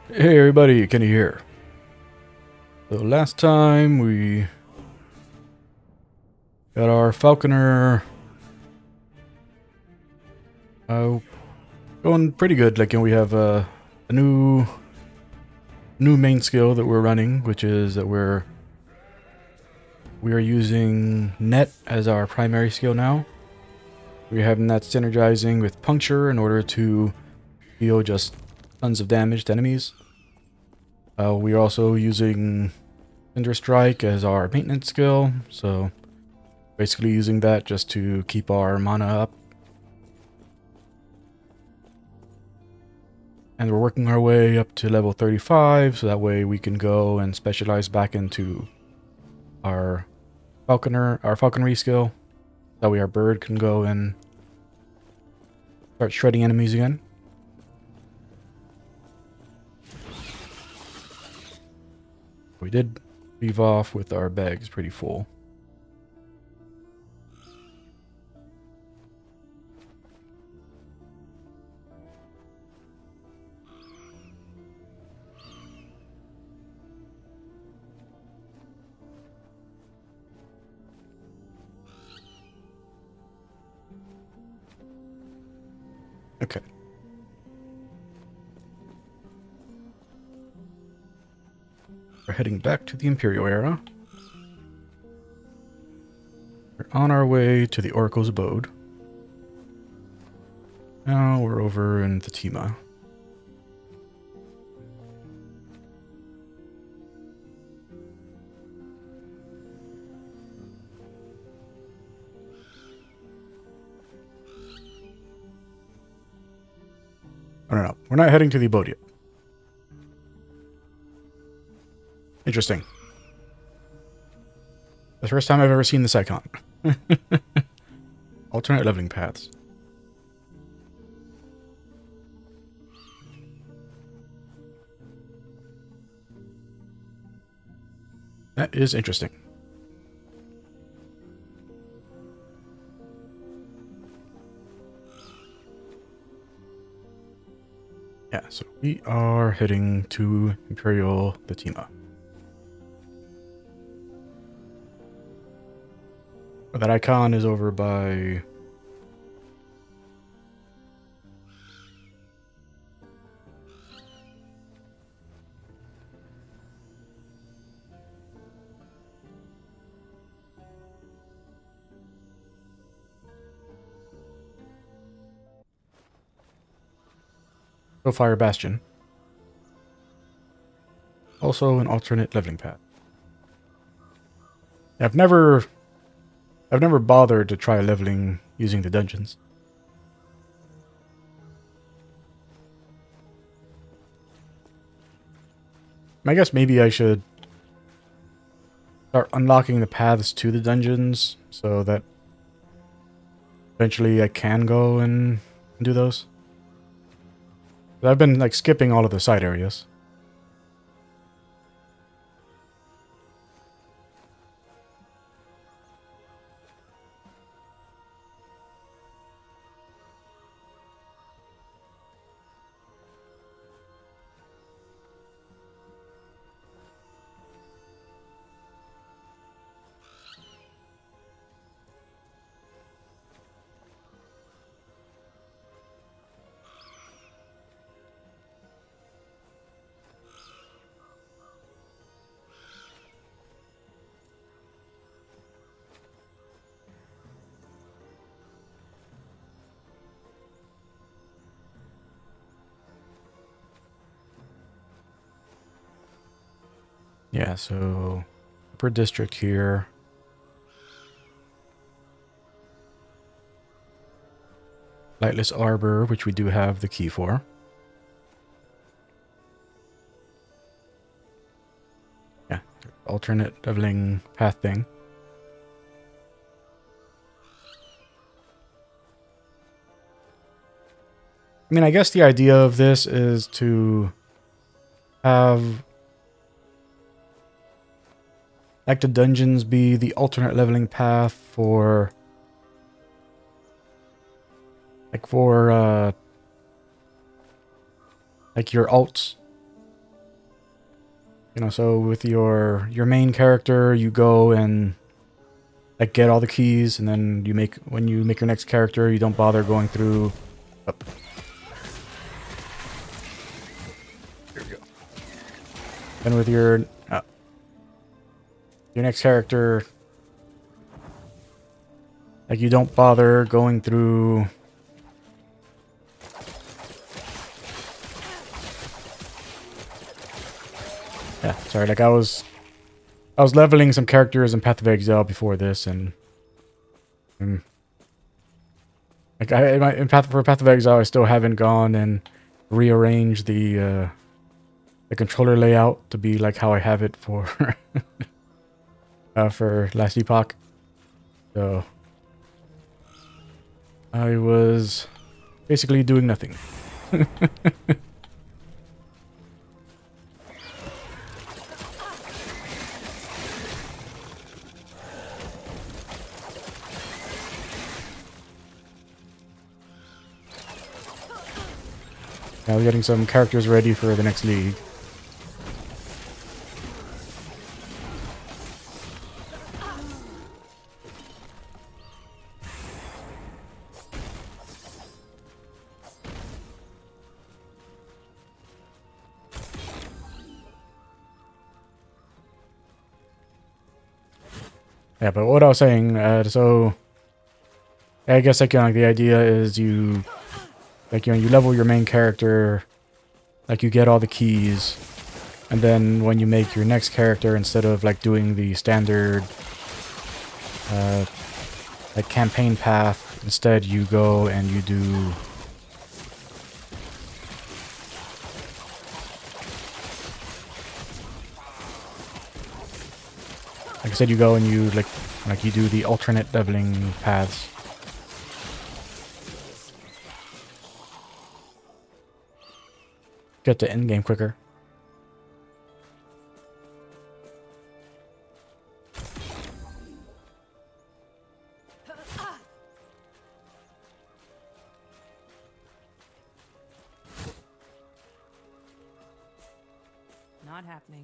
Hey everybody, Kenny here. So last time we got our Falconer going pretty good. Like, we have a new main skill that we're running, which is that we are using Net as our primary skill now. We're having that synergizing with Puncture in order to deal just tons of damage to enemies. We are also using Cinder Strike as our maintenance skill, so basically using that just to keep our mana up. And we're working our way up to level 35, so that way we can go and specialize back into our falconry skill. That way our bird can go and start shredding enemies again. We did leave off with our bags pretty full. Okay. We're heading back to the Imperial era. We're on our way to the Oracle's abode. Now we're over in Fatima. I don't know. We're not heading to the abode yet. Interesting. The first time I've ever seen this icon. Alternate leveling paths. That is interesting. Yeah, so we are heading to Imperial Fatima. That icon is over by... Fire Bastion. Also an alternate leveling path. I've never bothered to try leveling using the dungeons. I guess maybe I should start unlocking the paths to the dungeons so that eventually I can go and do those. I've been like skipping all of the side areas. Yeah, so upper district here. Lightless Arbor, which we do have the key for. Yeah, alternate leveling path thing. I mean, I guess the idea of this is to have like the dungeons be the alternate leveling path for like your alts. You know, so with your main character, you go and like get all the keys, and then when you make your next character, you don't bother going through. Oh. Here we go. And with your next character, like you don't bother going through. Yeah, sorry. Like I was leveling some characters in Path of Exile before this, and like for Path of Exile, I still haven't gone and rearranged the controller layout to be like how I have it for for Last Epoch. So I was basically doing nothing. Now we're getting some characters ready for the next league. Yeah, but what I was saying, so I guess like, the idea is you level your main character, like you get all the keys, and then when you make your next character, instead of like doing the standard like campaign path, instead you go and you do like I said, you go and you like you do the alternate leveling paths. Get to end game quicker. Not happening.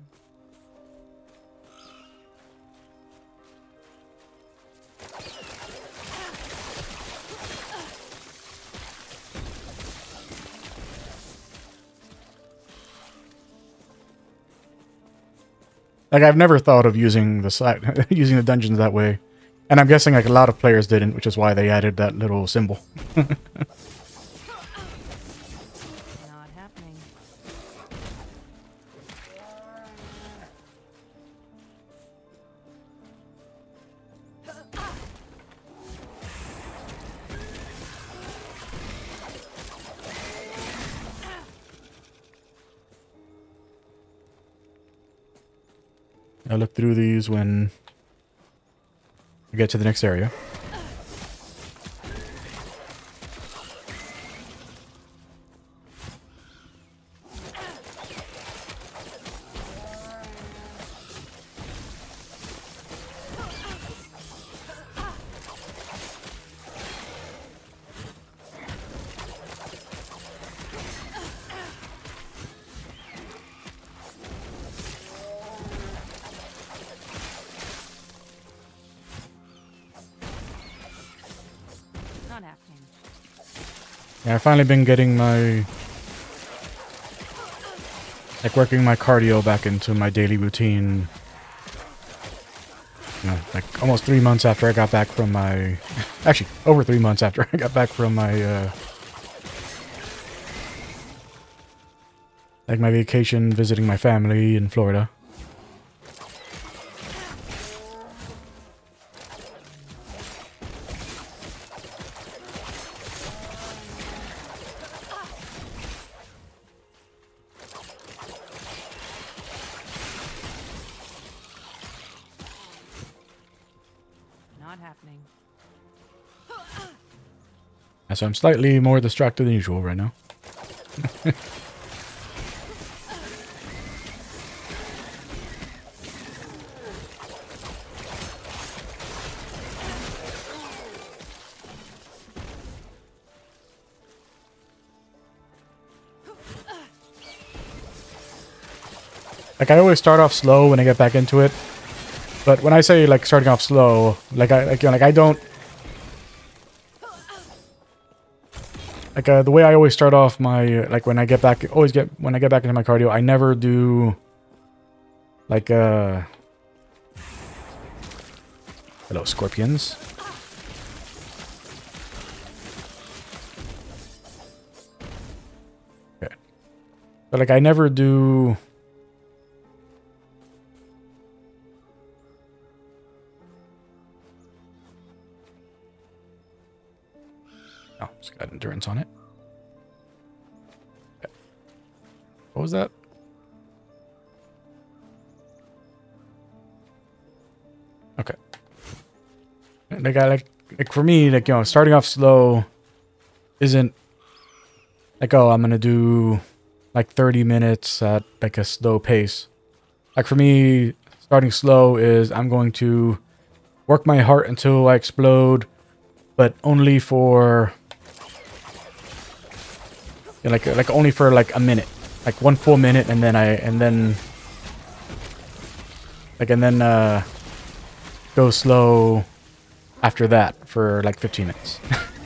Like I've never thought of using the using the dungeons that way, and I'm guessing like a lot of players didn't, which is why they added that little symbol. Not happening. I'll look through these when we get to the next area. Not happening. Yeah, I've finally been getting my working my cardio back into my daily routine. You know, like almost 3 months after I got back from my actually over 3 months after I got back from my like my vacation visiting my family in Florida. Not happening. So I'm slightly more distracted than usual right now. like I always start off slow when I get back into it. But when I say like starting off slow, like I don't like the way I always start off my like when I get back when I get back into my cardio, I never do like hello scorpions. Okay. But like I never do oh, it's got endurance on it. Okay. What was that? Okay. Like for me, like, you know, starting off slow isn't like, oh, I'm gonna do like 30 minutes at like a slow pace. Like for me, starting slow is I'm going to work my heart until I explode, but only for like only for like a minute, like 1 full minute, and then go slow after that for like 15 minutes.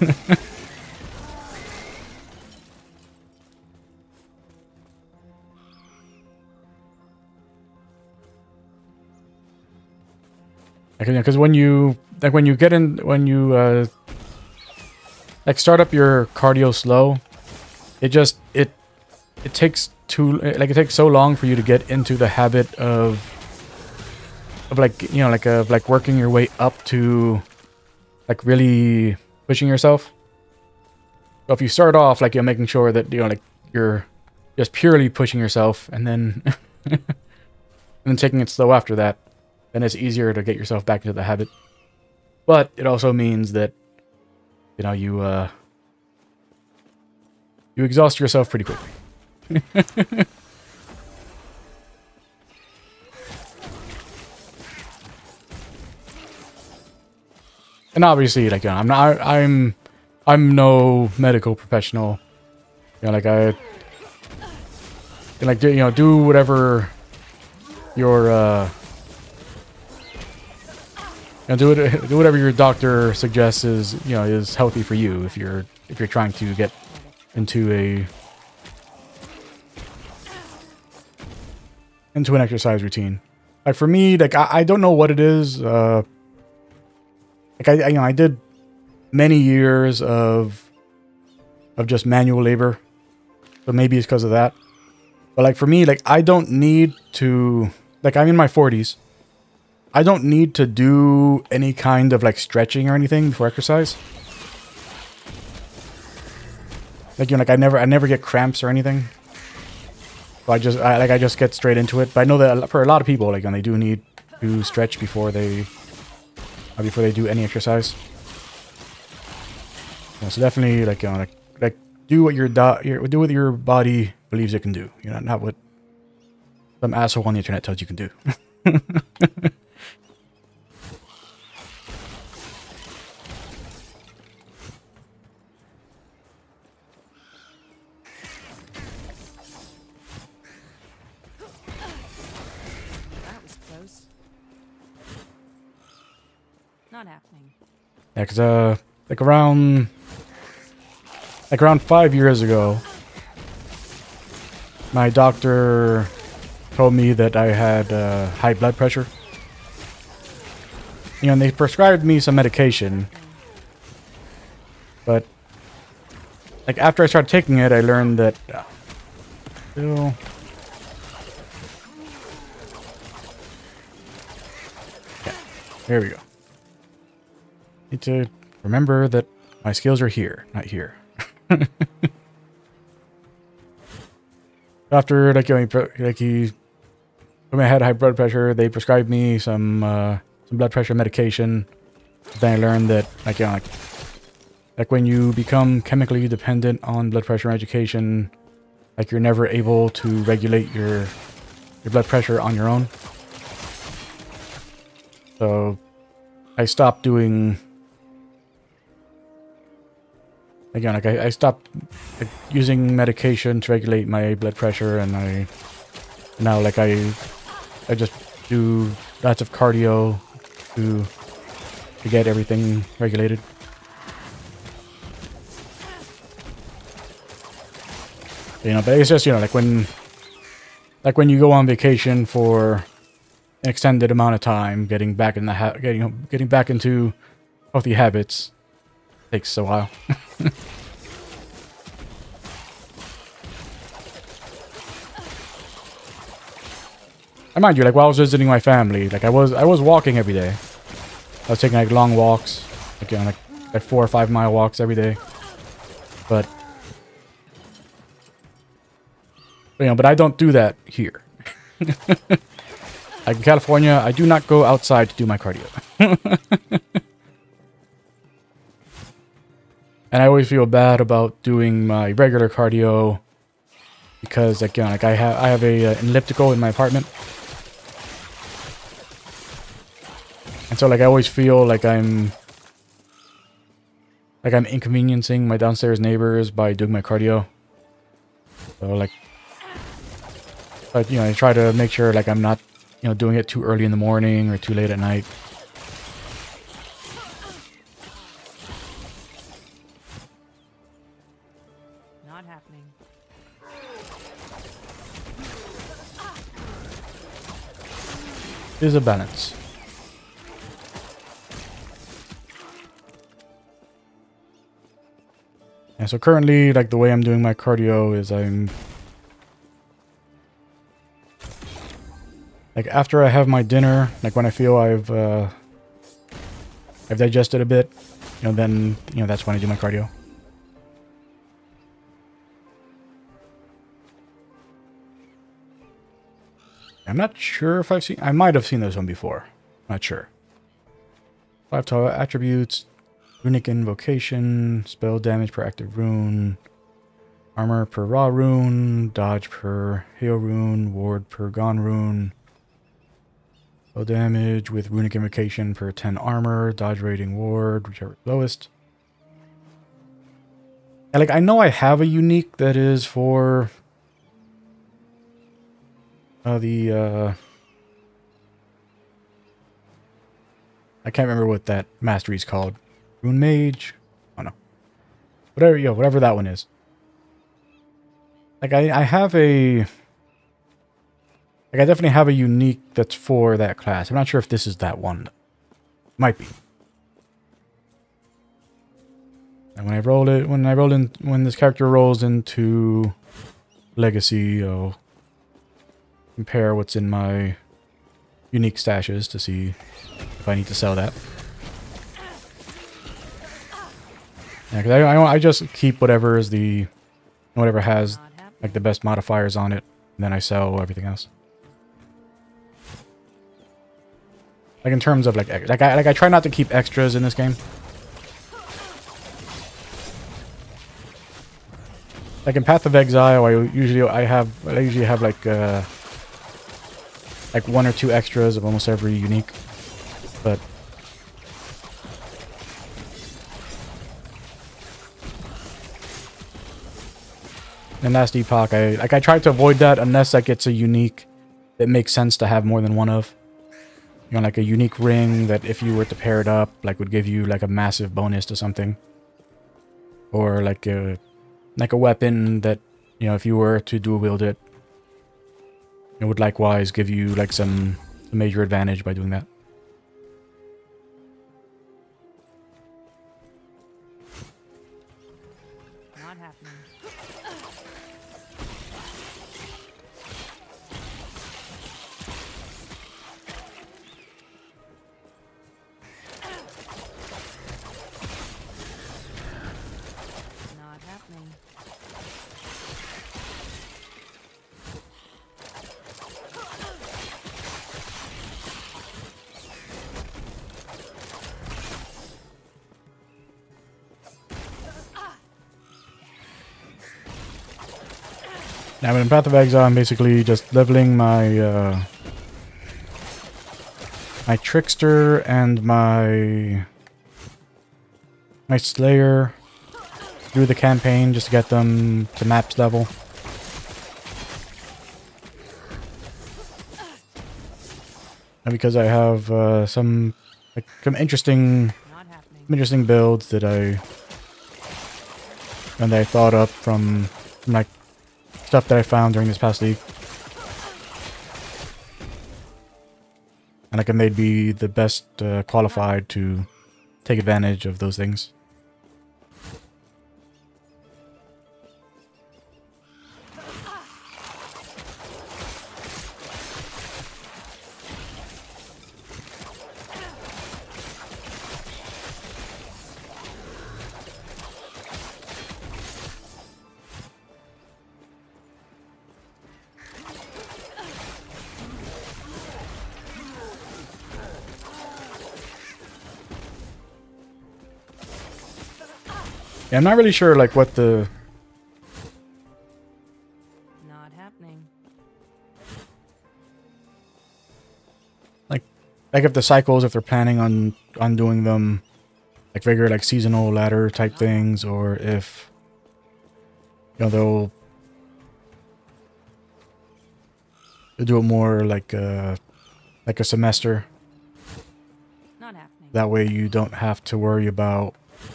Because when you get in, when you like start up your cardio slow, it takes it takes so long for you to get into the habit of like, you know, like working your way up to like really pushing yourself. So if you start off like you're making sure that, you know, like you're just purely pushing yourself, and then and then taking it slow after that, then it's easier to get yourself back into the habit. But it also means that, you know, you exhaust yourself pretty quickly. And obviously, like, you know, I'm no medical professional. You know, like do whatever your do whatever your doctor suggests is, you know, is healthy for you if you're trying to get into an exercise routine. Like for me, like I don't know what it is. Like you know, I did many years of just manual labor, so maybe it's because of that. But like for me, like I don't need to, like I'm in my 40s. I don't need to do any kind of like stretching or anything before exercise. Like, you know, like I never get cramps or anything. So I just get straight into it. But I know that for a lot of people, like, when they do need to stretch before they do any exercise. Yeah, so definitely, like, you know, like do what your body believes it can do. You know, not what some asshole on the internet tells you can do. Not happening. Yeah, because like around 5 years ago, my doctor told me that I had high blood pressure. You know, and they prescribed me some medication, but like after I started taking it, I learned that still. Yeah, there we go. Need to remember that my skills are here, not here. After when I had high blood pressure, they prescribed me some blood pressure medication. Then I learned that like when you become chemically dependent on blood pressure medication, like you're never able to regulate your blood pressure on your own. So I stopped doing. Again, like I stopped using medication to regulate my blood pressure, and I Now, like I just do lots of cardio to get everything regulated. You know, but it's just, you know, like when you go on vacation for an extended amount of time, getting back in the getting back into healthy habits takes a while. I mind you, like while I was visiting my family, like I was walking every day. I was taking like long walks, like, you know, like 4 or 5 mile walks every day. But you know, but I don't do that here. Like in California, I do not go outside to do my cardio. And I always feel bad about doing my regular cardio because, like, you know, like I have an elliptical in my apartment. And so, like, I always feel like I'm inconveniencing my downstairs neighbors by doing my cardio. So, like, but, you know, I try to make sure, like, I'm not, you know, doing it too early in the morning or too late at night. Not happening. There's a balance. Yeah, so currently, like, the way I'm doing my cardio is like, after I have my dinner, like, when I feel I've digested a bit, you know, then, you know, that's when I do my cardio. I'm not sure if I might have seen this one before. Not sure. 5 total attributes. Runic Invocation, spell damage per active rune, armor per raw rune, dodge per hail rune, ward per gone rune, spell damage with Runic Invocation per 10 armor, dodge rating ward, whichever is lowest. And like, I know I have a unique that is for I can't remember what that mastery is called. Rune Mage? Oh no. Whatever, yo, whatever that one is. Like, I have a... Like, I definitely have a unique that's for that class. I'm not sure if this is that one. Might be. And when this character rolls into Legacy, I'll compare what's in my unique stashes to see if I need to sell that. Yeah, because I just keep whatever is whatever has like the best modifiers on it, and then I sell everything else. Like in terms of like I try not to keep extras in this game. Like in Path of Exile, I usually have like 1 or 2 extras of almost every unique, but. In Last Epoch, I try to avoid that unless like it's a unique that makes sense to have more than one of. You know, like a unique ring that if you were to pair it up, like would give you like a massive bonus to something. Or like a weapon that, you know, if you were to dual wield it, it would likewise give you like some major advantage by doing that. Not happening. Not happening. Now in Path of Exile, I'm basically just leveling my my Trickster and my Slayer through the campaign just to get them to max level. And because I have some interesting Not happening. builds that I thought up from like stuff that I found during this past league. And like I may be the best qualified to take advantage of those things. Yeah, I'm not really sure like what the Not happening. like if the cycles, if they're planning on doing them like regular like seasonal ladder type things, or if they'll do it more like a semester. Not happening. That way you don't have to worry about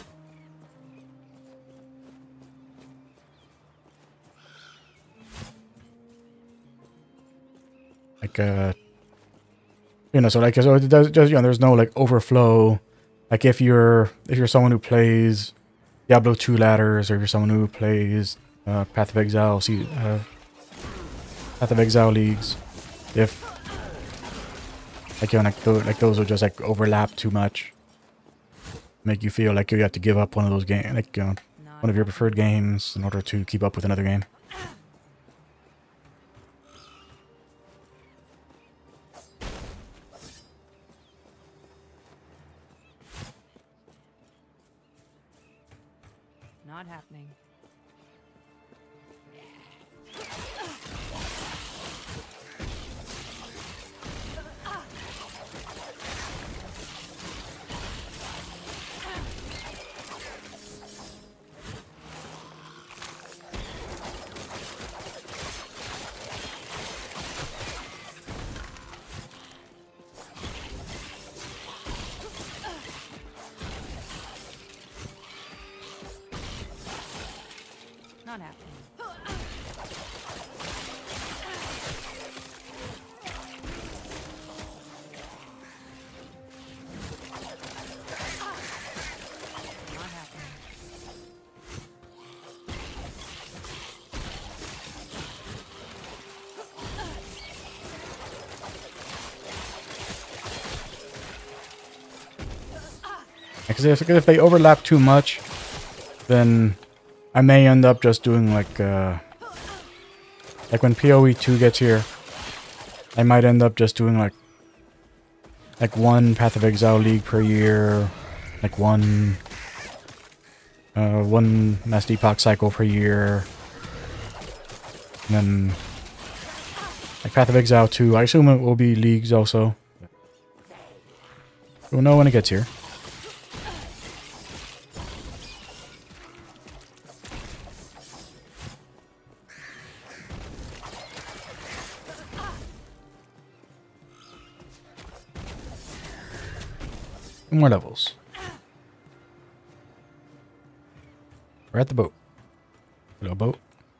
like so it does just there's no like overflow. Like if you're someone who plays Diablo 2 ladders, or if you're someone who plays Path of Exile leagues, if those will just like overlap too much, make you feel like you have to give up one of those games, like one of your preferred games in order to keep up with another game. Not happening. Not happening. Not happening. Because if they overlap too much, then I may end up just doing like when PoE 2 gets here, I might end up just doing like one Path of Exile league per year, like one Mass Depok cycle per year, and then like Path of Exile 2. I assume it will be leagues also. We'll know when it gets here. More levels. We're at the boat. Hello, boat.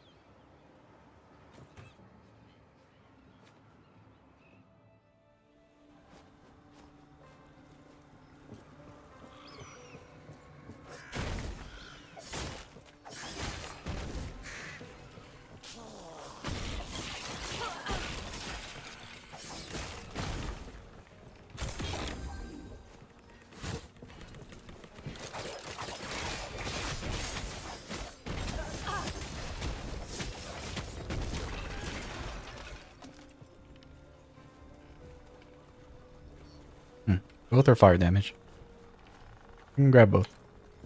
Both are fire damage. You can grab both.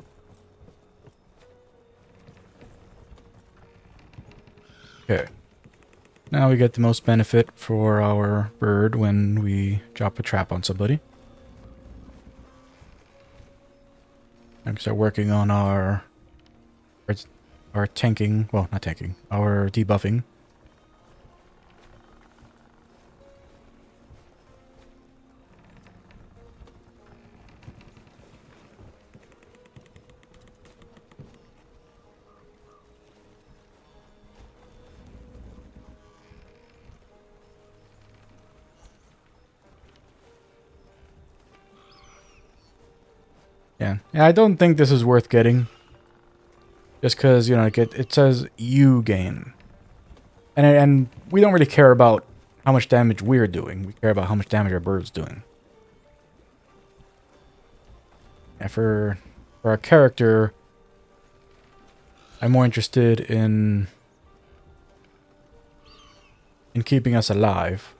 Okay. Now we get the most benefit for our bird when we drop a trap on somebody. And start working on our tanking, well, not tanking, our debuffing. Yeah. Yeah, I don't think this is worth getting. Just because, you know, like it says you gain. And we don't really care about how much damage we're doing. We care about how much damage our bird's doing. And for our character, I'm more interested in keeping us alive.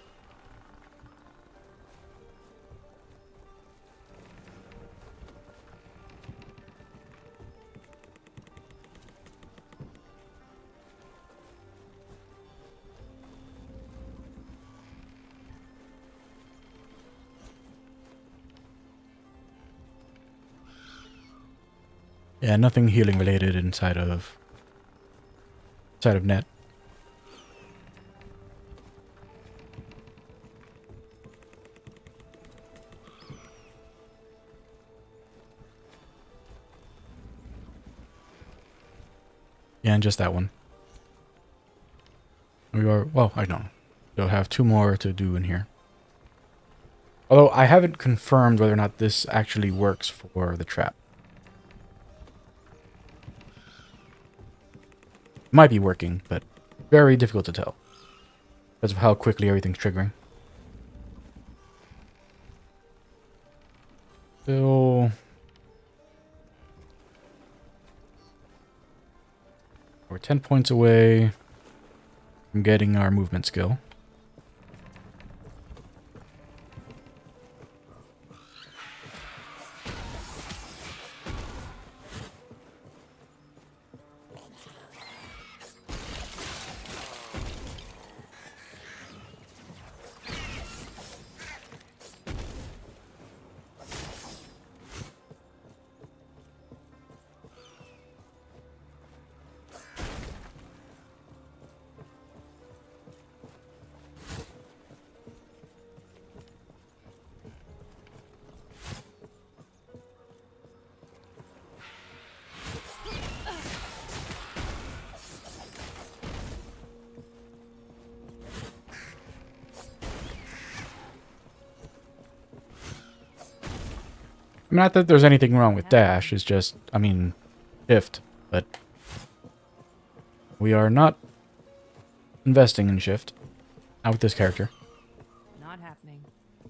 Yeah, nothing healing related inside of net. Yeah, and just that one. We are, well, I don't know. We'll have 2 more to do in here. Although I haven't confirmed whether or not this actually works for the trap. Might be working, but very difficult to tell. Because of how quickly everything's triggering. So we're 10 points away from getting our movement skill. Not that there's anything wrong with dash, it's just, I mean, shift, but we are not investing in shift. Not with this character. Not happening.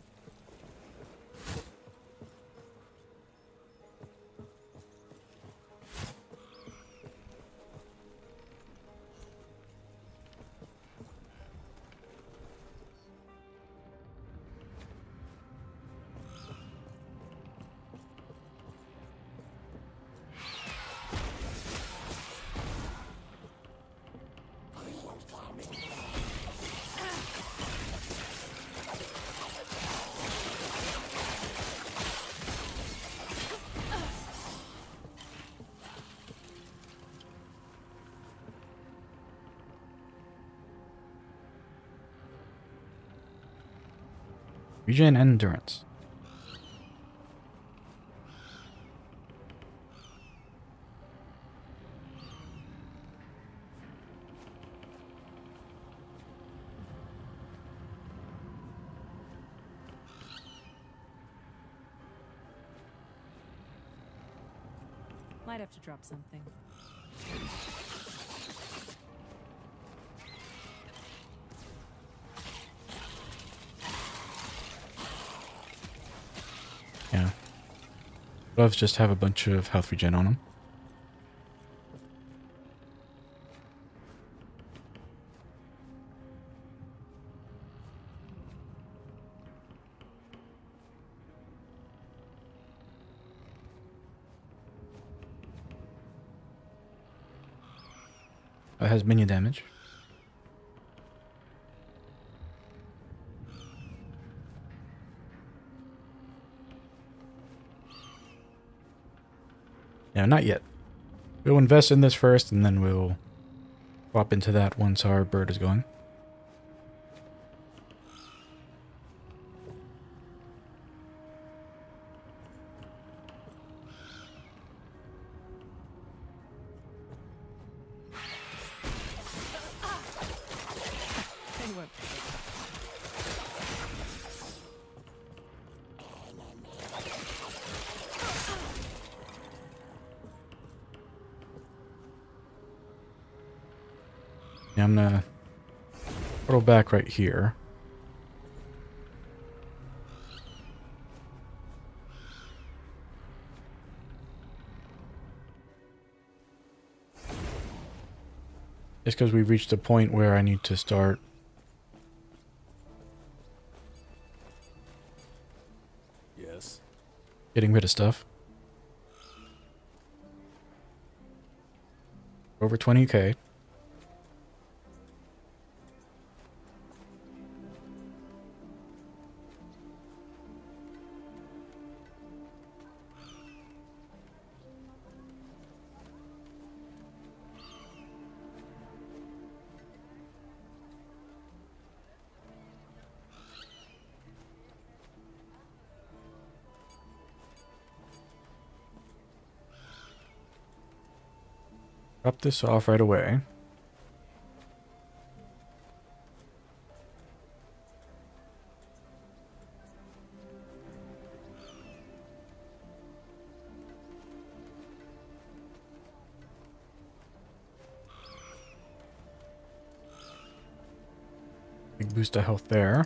Regen and endurance. Might have to drop something. Yeah. Gloves just have a bunch of health regen on them. It has minion damage. Yeah, not yet. We'll invest in this first, and then we'll swap into that once our bird is going. They work. I'm gonna portal back right here. Just because we've reached a point where I need to start getting rid of stuff. Over 20k. Drop this off right away. Big boost of health there.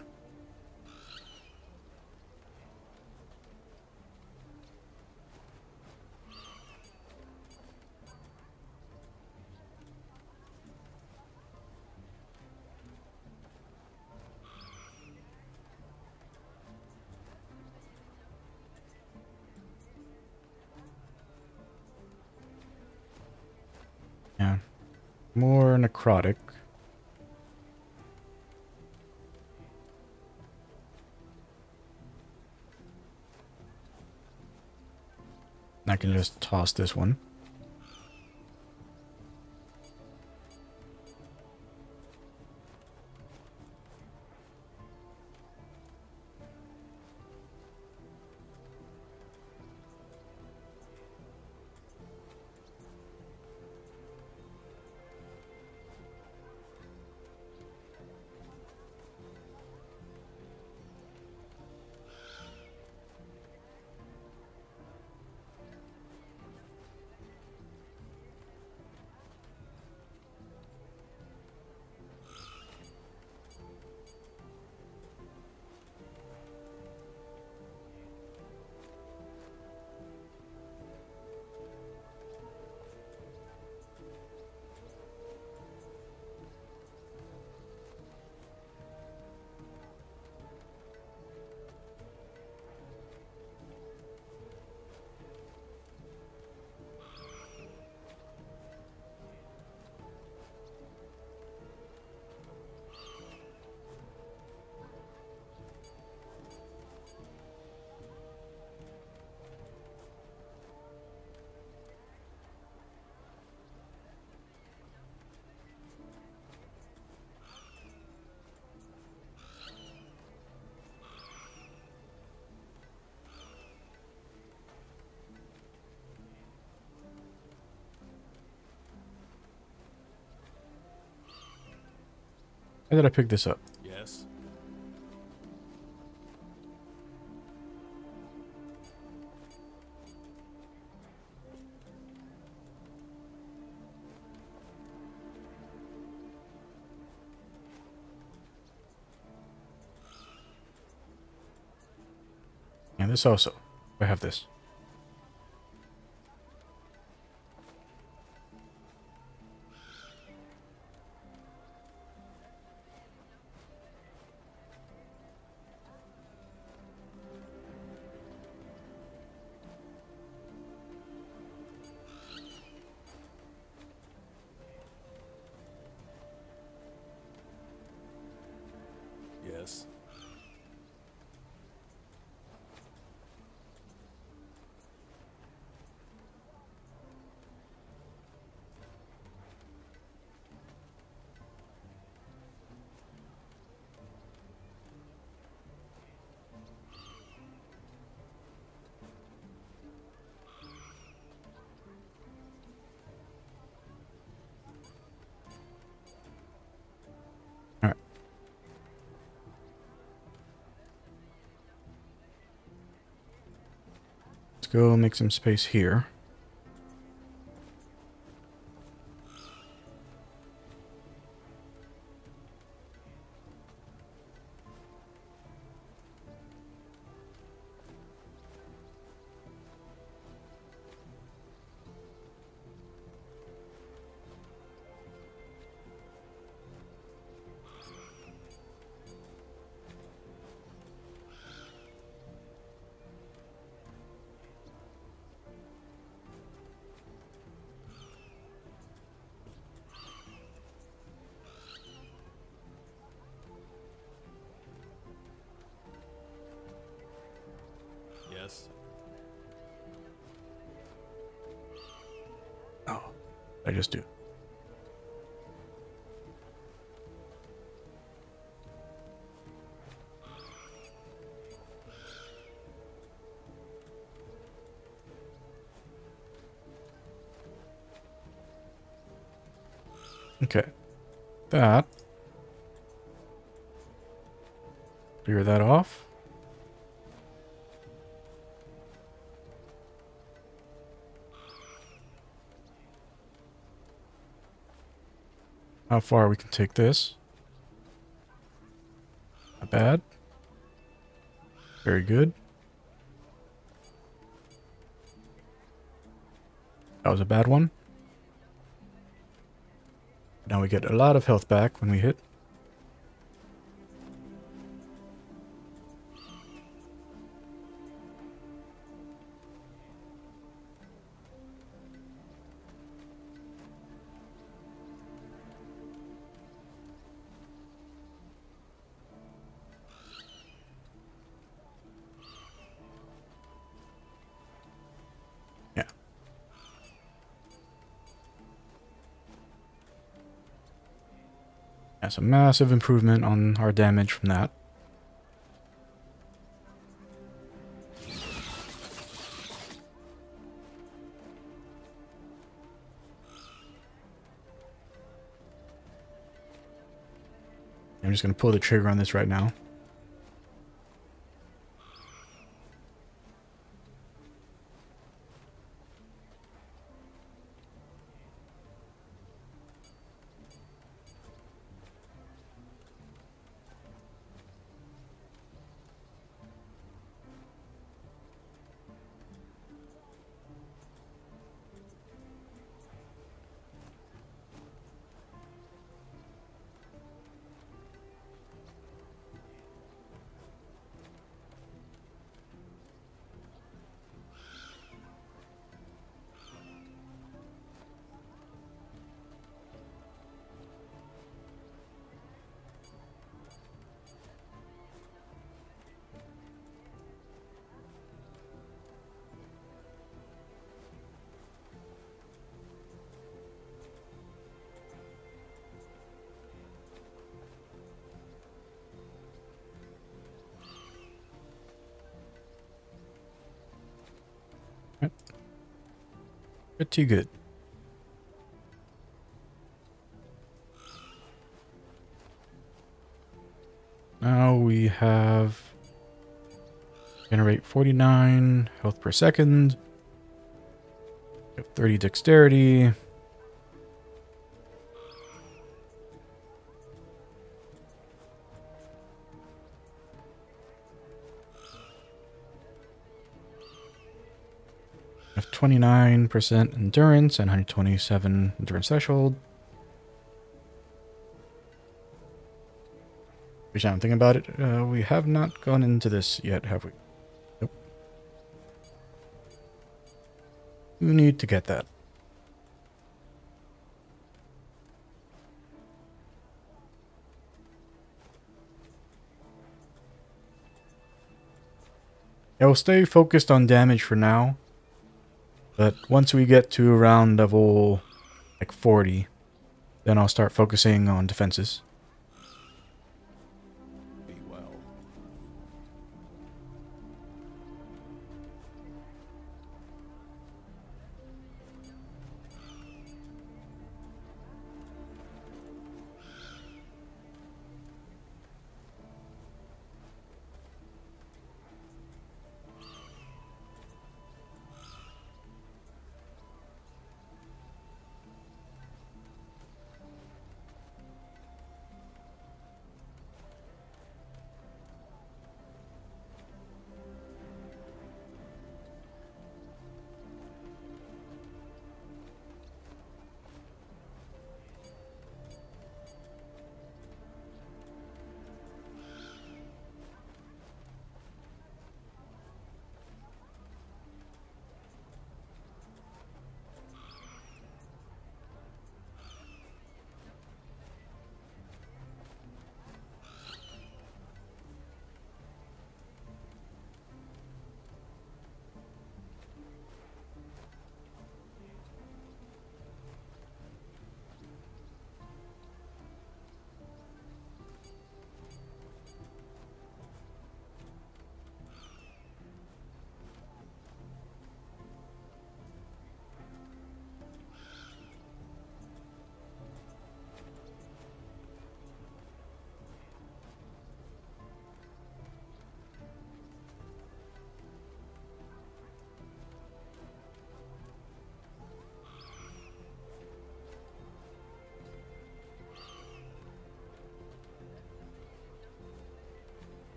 Yeah. More necrotic. I can just toss this one. How did I pick this up? Yes. And this also. I have this. Yes. All right. Let's go make some space here. guess. Oh, I just do. Okay. That. Clear that off. How far we can take this. Not bad. Very good. That was a bad one. Now we get a lot of health back when we hit. Yeah. That's a massive improvement on our damage from that. I'm just going to pull the trigger on this right now. Pretty good. Now we have generate 49 health per second. We have 30 dexterity. We have 29% endurance and 127 endurance threshold. Which I'm thinking about it. We have not gone into this yet, have we? Nope. We need to get that. Yeah, we'll stay focused on damage for now. But once we get to around level like 40, then I'll start focusing on defenses. Be well.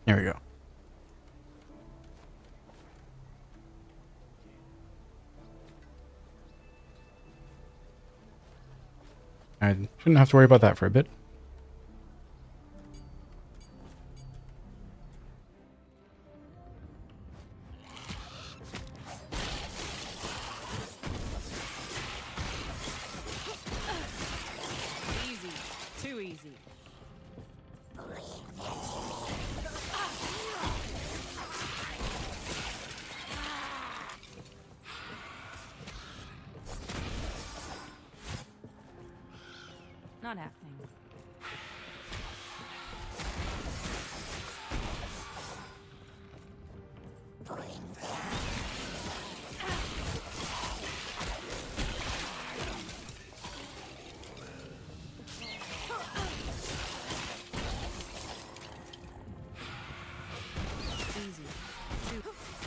There we go. I shouldn't have to worry about that for a bit. Easy. Too easy. Not happening. Easy. Too.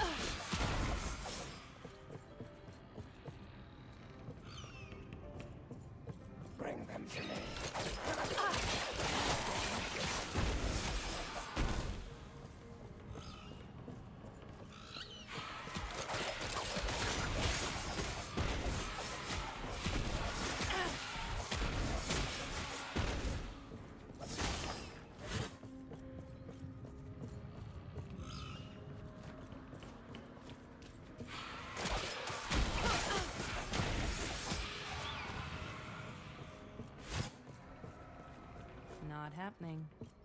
Not happening.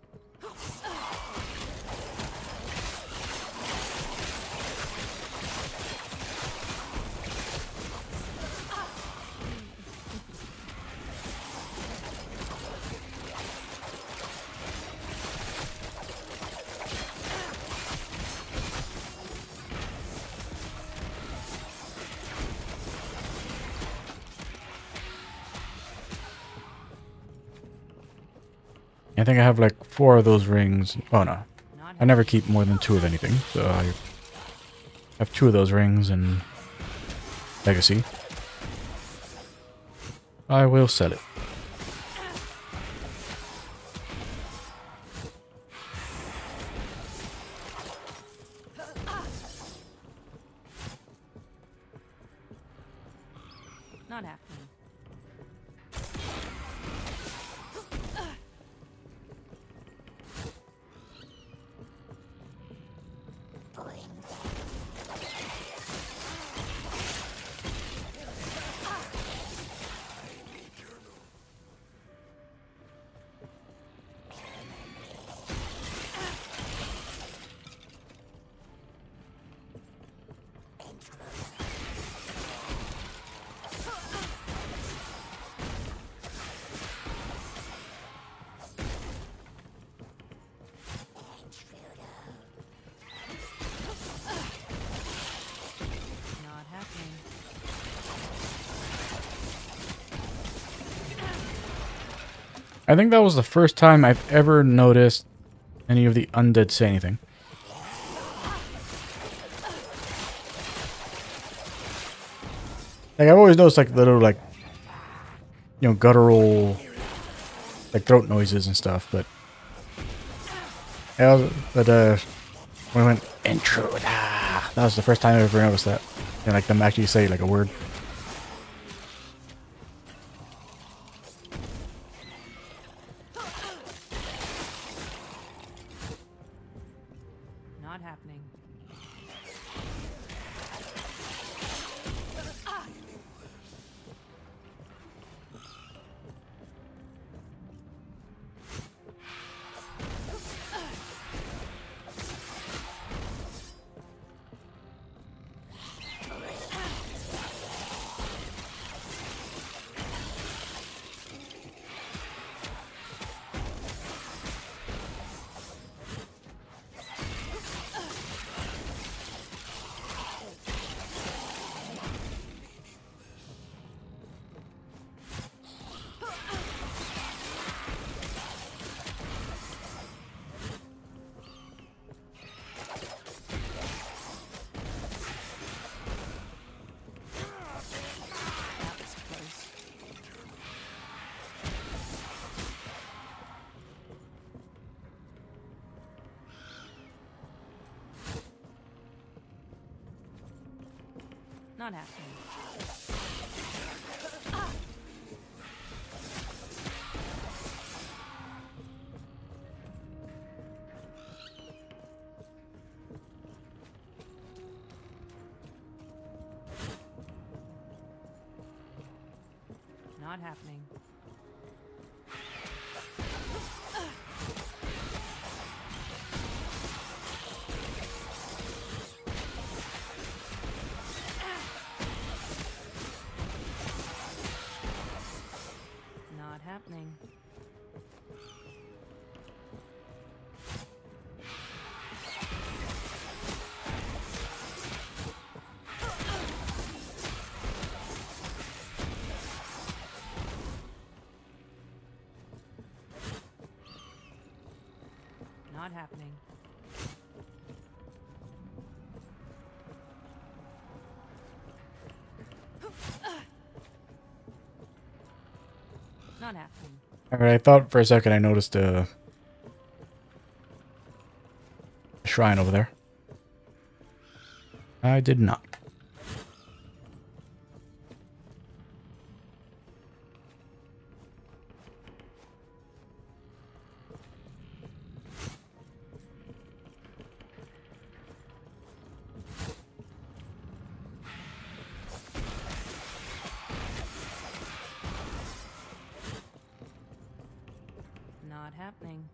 I think I have like 4 of those rings. Oh no. Not I never keep more than 2 of anything, so I have 2 of those rings in Legacy. I will sell it. Not happening. Not happening. I think that was the first time I've ever noticed any of the undead say anything. Like, I've always noticed, like, little, like, you know, guttural, like, throat noises and stuff, but... Yeah, but, when I went, intruder, that was the first time I ever noticed that. And, like, them actually say, like, a word. Not happening. Not happening. Not happening. Not happening. Not happening. Not happening. Alright, I thought for a second I noticed a shrine over there. I did not. Not happening.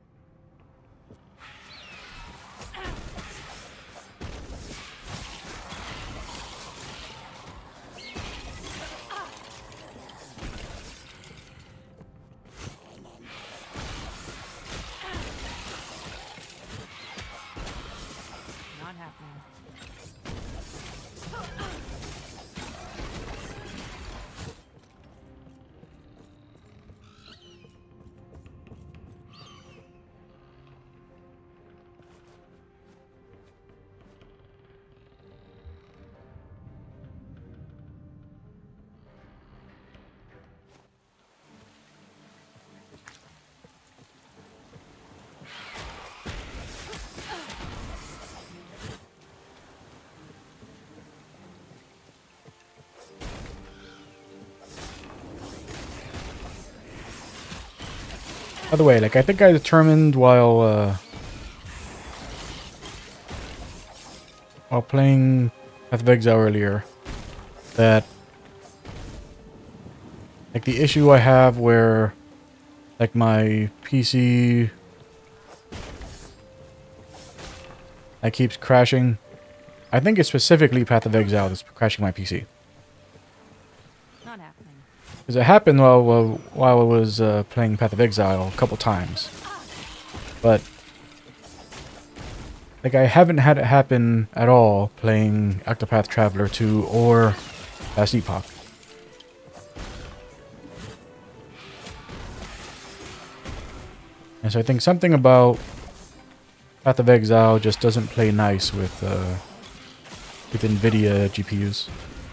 Not happening. By the way, like, I think I determined while playing Path of Exile earlier that, like, the issue I have where, like, my PC keeps crashing. I think it's specifically Path of Exile that's crashing my PC. Not happening. Because it happened while I was playing Path of Exile a couple times. But, like, I haven't had it happen at all playing Octopath Traveler 2 or Last Epoch. And so I think something about Path of Exile just doesn't play nice with NVIDIA GPUs.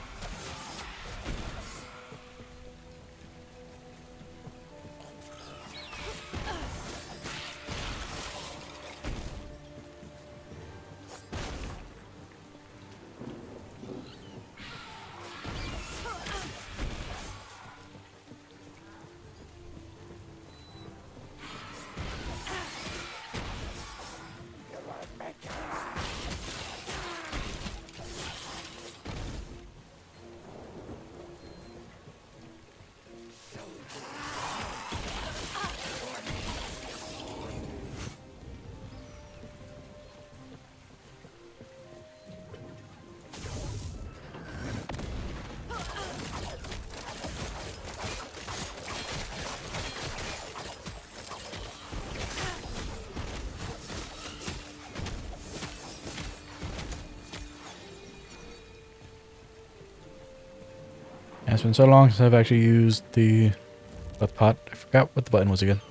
Yeah, it's been so long since I've actually used the pot. I forgot what the button was again.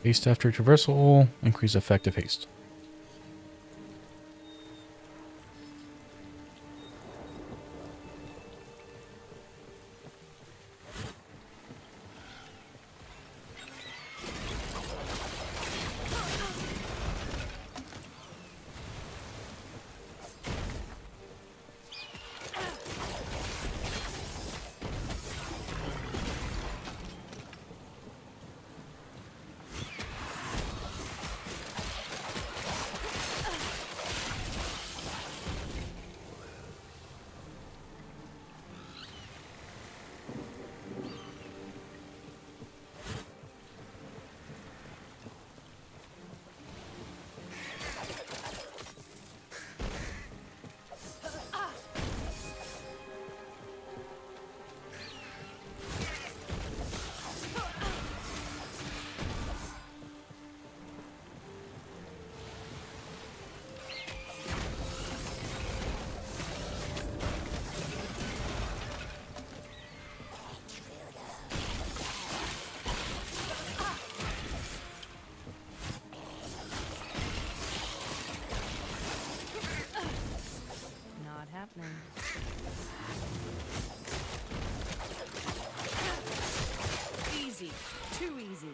Haste after traversal, increase effective haste. Not happening. Easy. Too easy.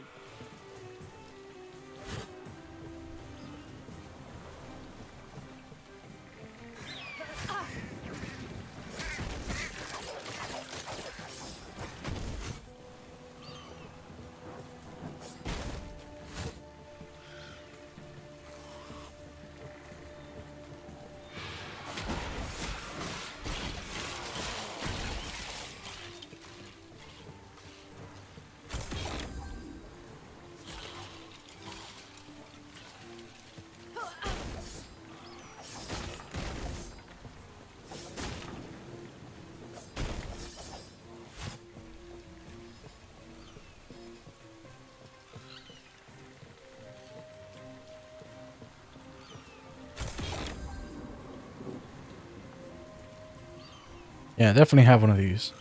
Yeah, definitely have one of these.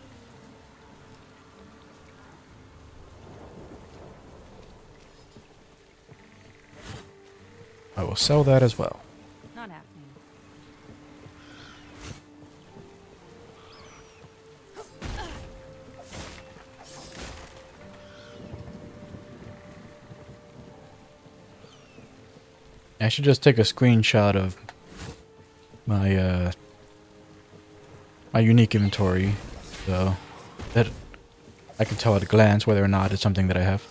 I will sell that as well. Not happening. I should just take a screenshot of my my unique inventory, so that I can tell at a glance whether or not it's something that I have.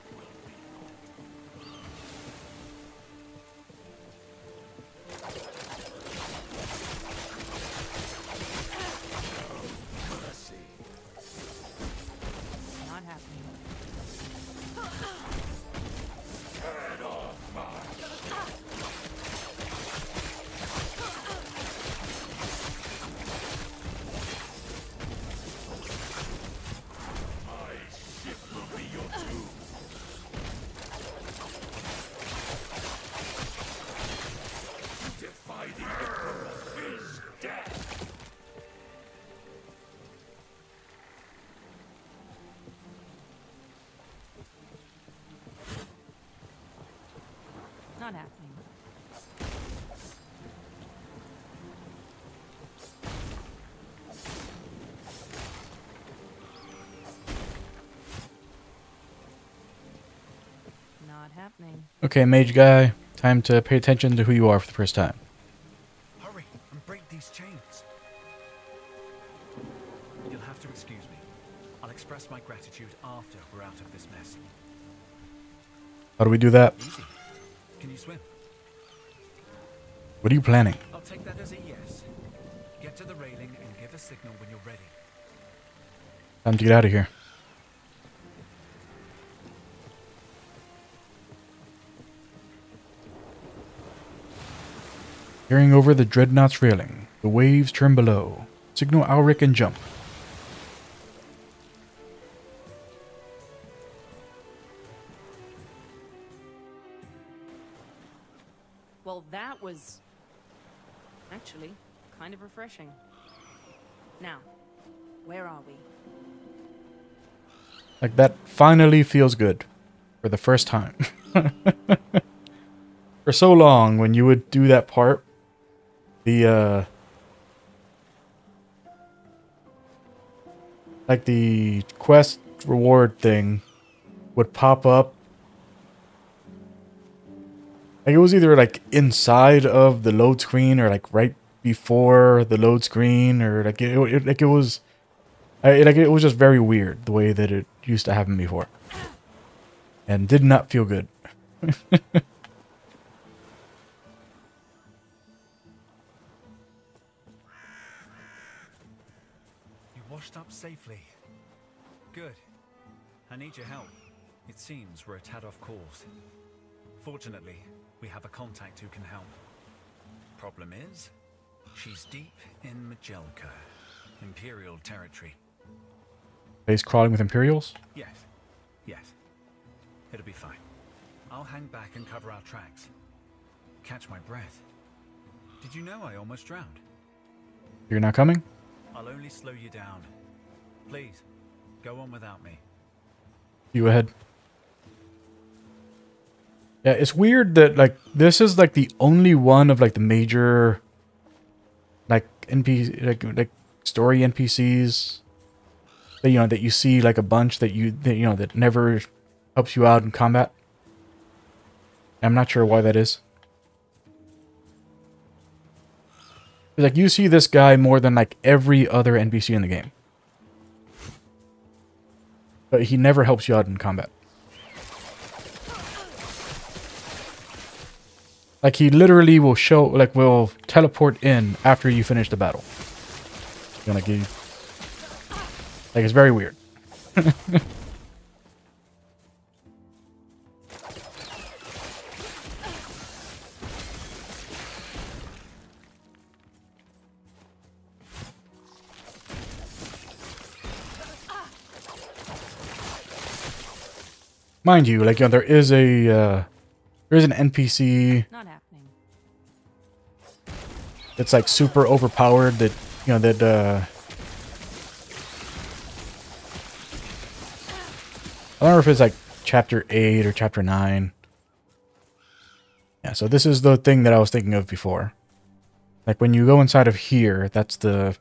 Not happening. Not happening. Not happening. Okay, mage guy, time to pay attention to who you are for the first time. Hurry and break these chains. You'll have to excuse me. I'll express my gratitude after we're out of this mess. How do we do that? Easy. Can you swim? What are you planning? I'll take that as a yes. Get to the railing and give a signal when you're ready. Time to get out of here. Peering over the dreadnought's railing, the waves turn below. Signal Alric and jump. Well, that was actually kind of refreshing. Now, where are we? Like, that finally feels good. for the first time. For so long, when you would do that part, the like the quest reward thing would pop up. Like it was either like inside of the load screen or like right before the load screen, or like it was like it was just very weird the way that it used to happen before, and did not feel good. You washed up safely. Good. I need your help. It seems we're a tad off course. Fortunately, we have a contact who can help. Problem is, she's deep in Majelka, Imperial territory. Base crawling with Imperials? Yes. Yes. It'll be fine. I'll hang back and cover our tracks. Catch my breath. Did you know I almost drowned? You're not coming? I'll only slow you down. Please, go on without me. You ahead. Yeah, it's weird that like this is like the only one of like the major like NPC like story NPCs that that you see like a bunch that that never helps you out in combat. I'm not sure why that is. Like you see this guy more than like every other NPC in the game. But he never helps you out in combat. Like he literally will will teleport in after you finish the battle. Like it's very weird. Mind you, like there is an NPC Not happening. that's like super overpowered that I don't know if it's like chapter 8 or chapter 9. Yeah, so this is the thing that I was thinking of before. Like when you go inside of here, that's the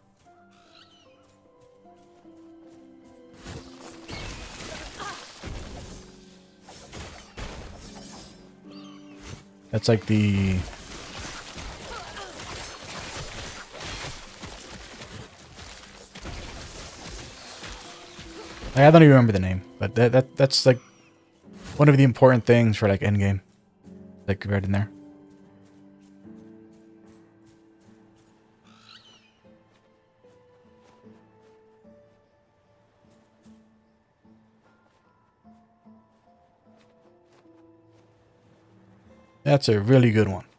that's like the I don't even remember the name, but that's like one of the important things for like endgame. Like right in there. That's a really good one.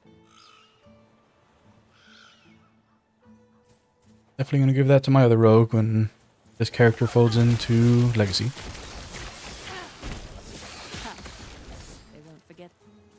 Definitely gonna give that to my other rogue when this character folds into Legacy. They won't forget.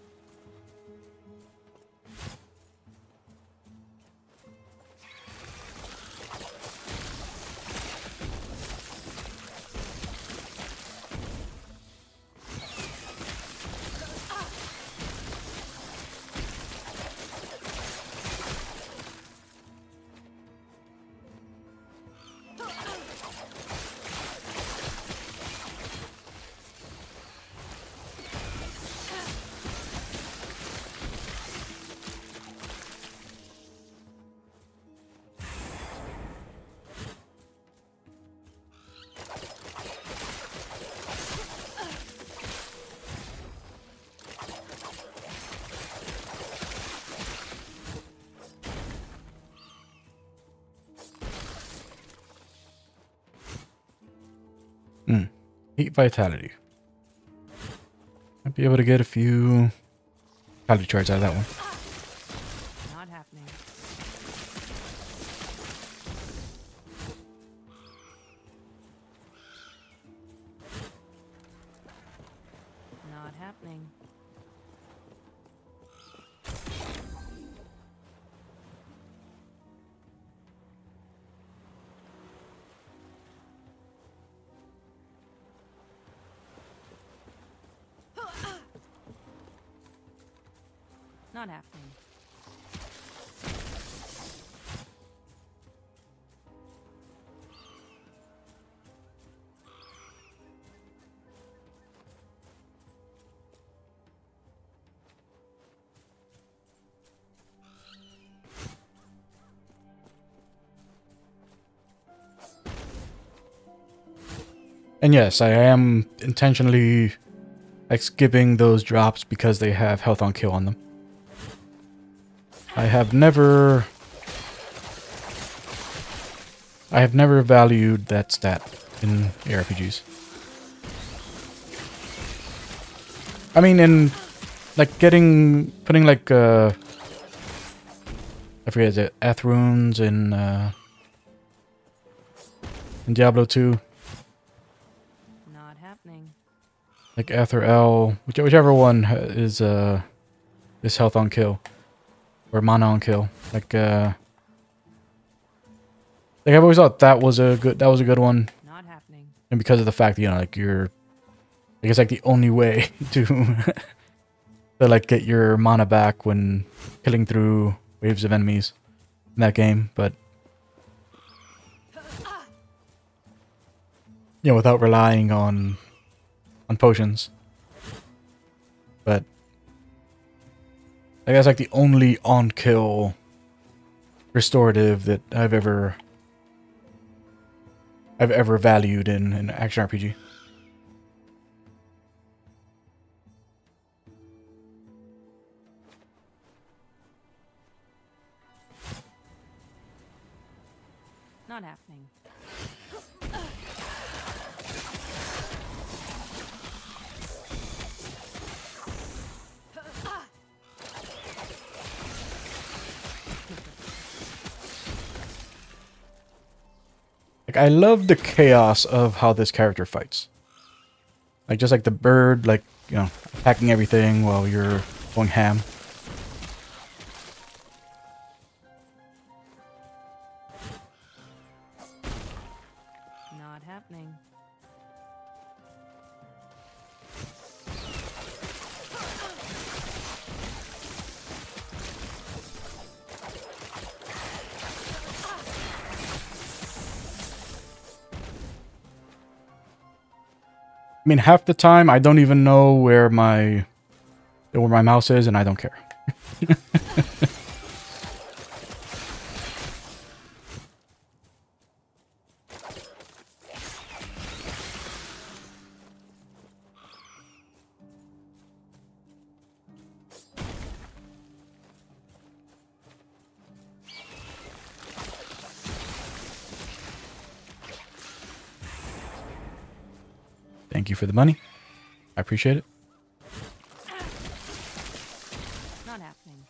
Heat Vitality. Might be able to get a few vitality charts out of that one. Not happening. Not happening. Not happening. And yes, I am intentionally like skipping those drops because they have health on kill on them. I have never valued that stat in ARPGs. I mean, in like putting like I forget, is it Eth runes in Diablo 2? Not happening. Like Eth or L, whichever one is health on kill or mana on kill. Like I've always thought that was a good one. Not happening. And because of the fact that, you know, like I guess like the only way to to like get your mana back when killing through waves of enemies in that game, but you know, without relying on potions. But I guess like the only on kill restorative that I've ever valued in an action RPG. Not happening. Like, I love the chaos of how this character fights. Like, just like the bird, like, you know, attacking everything while you're going ham. Not happening. I mean, half the time I don't even know where my mouse is, and I don't care. Thank you for the money. I appreciate it. Not happening.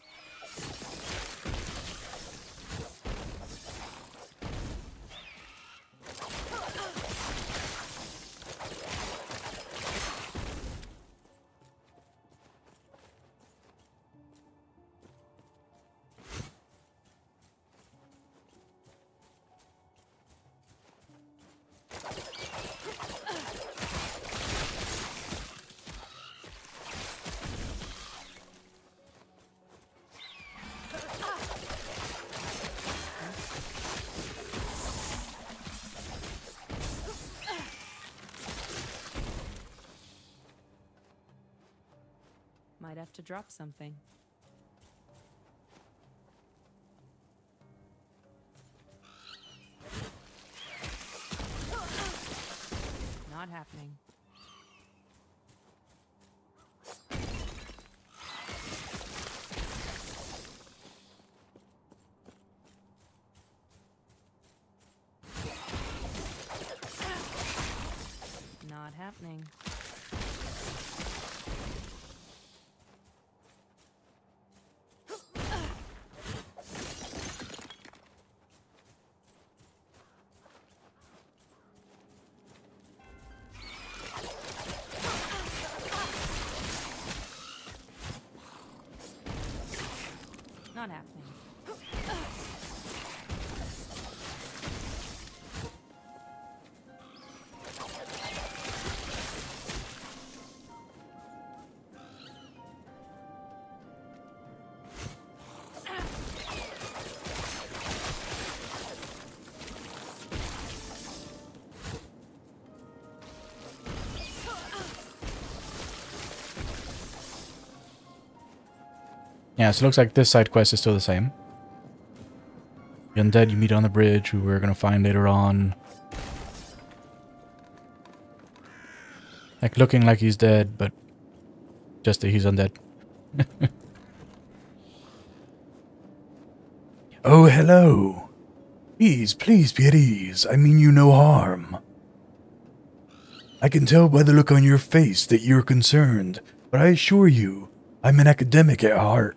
Might have to drop something. Not happening. Not happening. Not happening. Yeah, so it looks like this side quest is still the same. The undead you meet on the bridge, who we're going to find later on. Like, looking like he's dead, but just that he's undead. Oh, hello. Please be at ease. I mean you no harm. I can tell by the look on your face that you're concerned, but I assure you, I'm an academic at heart.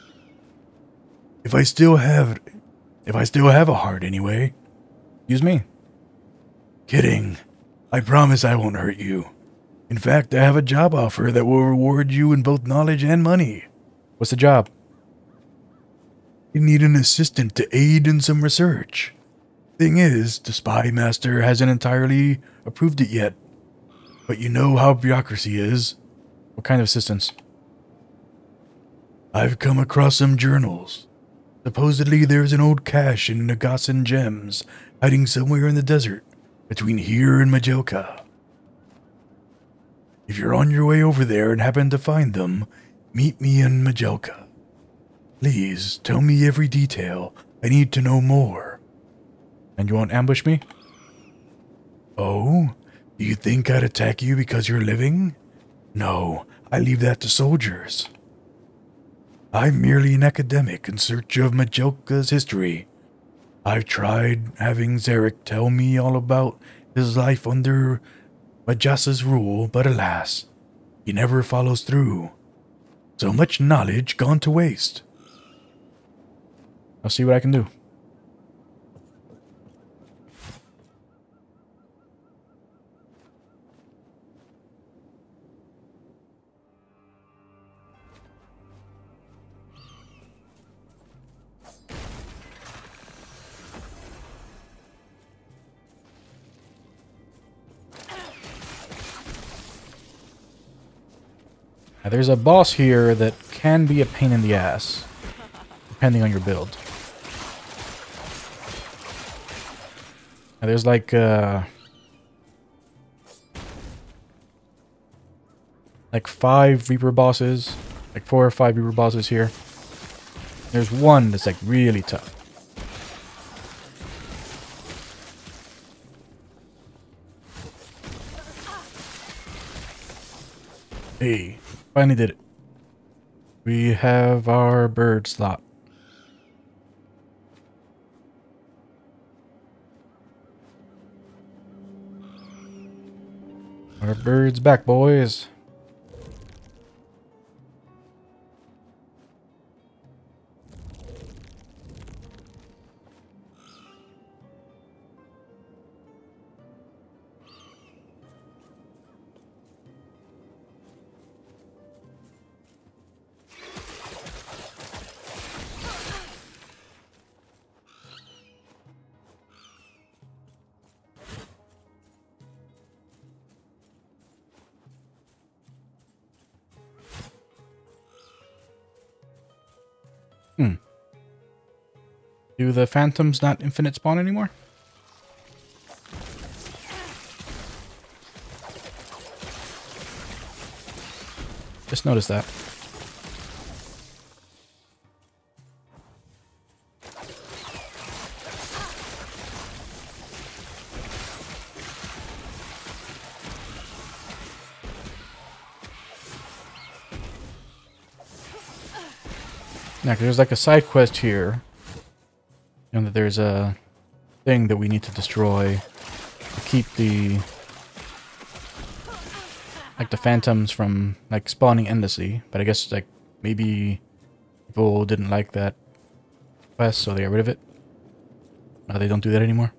If I still have a heart anyway. Excuse me. Kidding. I promise I won't hurt you. In fact, I have a job offer that will reward you in both knowledge and money. What's the job? You need an assistant to aid in some research. Thing is, the spy master hasn't entirely approved it yet. But you know how bureaucracy is. What kind of assistance? I've come across some journals. Supposedly there's an old cache in Nagasan gems hiding somewhere in the desert between here and Majelka. If you're on your way over there and happen to find them, meet me in Majelka. Please, tell me every detail. I need to know more. And you won't ambush me? Oh? Do you think I'd attack you because you're living? No, I leave that to soldiers. I'm merely an academic in search of Majelka's history. I've tried having Zarek tell me all about his life under Majasa's rule, but alas, he never follows through. So much knowledge gone to waste. I'll see what I can do. Now, there's a boss here that can be a pain in the ass, depending on your build. Now, there's like 5 Reaper bosses, like 4 or 5 Reaper bosses here. There's one that's like really tough. Hey, finally did it. We have our bird slot. Our bird's back, boys. Do the phantoms not infinite spawn anymore? Just noticed that. Yeah, 'cause there's like a side quest here. You know that there's a thing that we need to destroy to keep the phantoms from like spawning endlessly. But I guess like maybe people didn't like that quest, so they got rid of it. They don't do that anymore.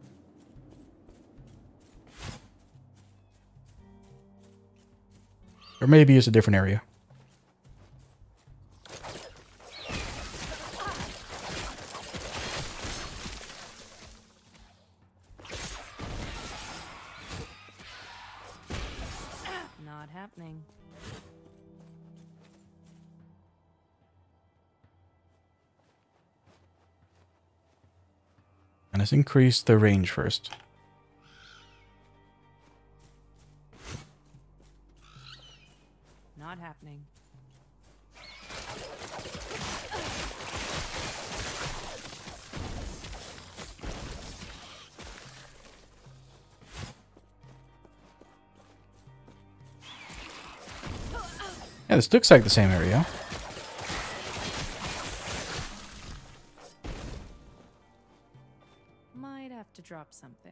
Or maybe it's a different area. Not happening. And let's increase the range first. Not happening. Yeah, this looks like the same area. Might have to drop something.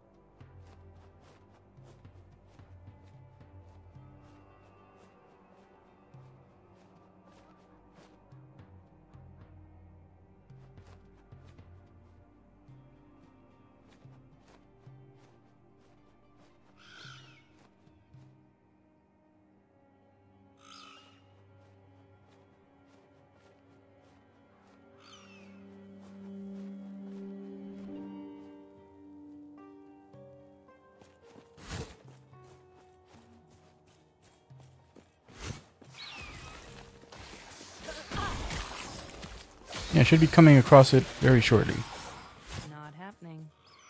Yeah, I should be coming across it very shortly. Not happening.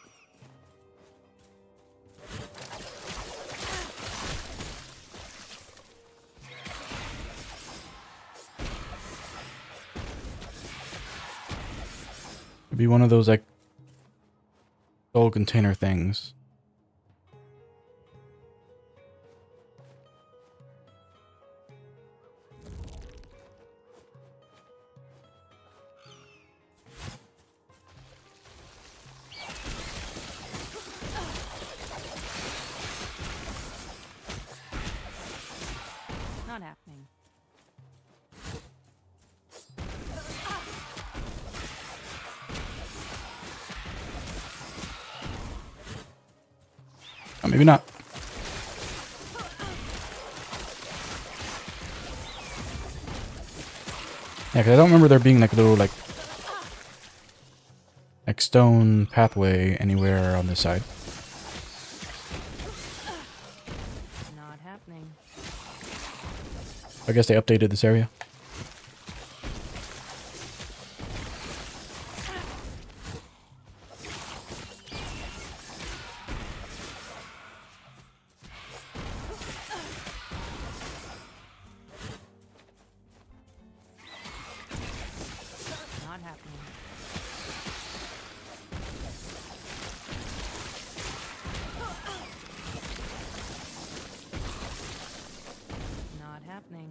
It'd be one of those like soul container things. Not happening. Oh, maybe not. Yeah, because I don't remember there being like a little like stone pathway anywhere on this side. Not happening. I guess they updated this area. Not happening. Not happening.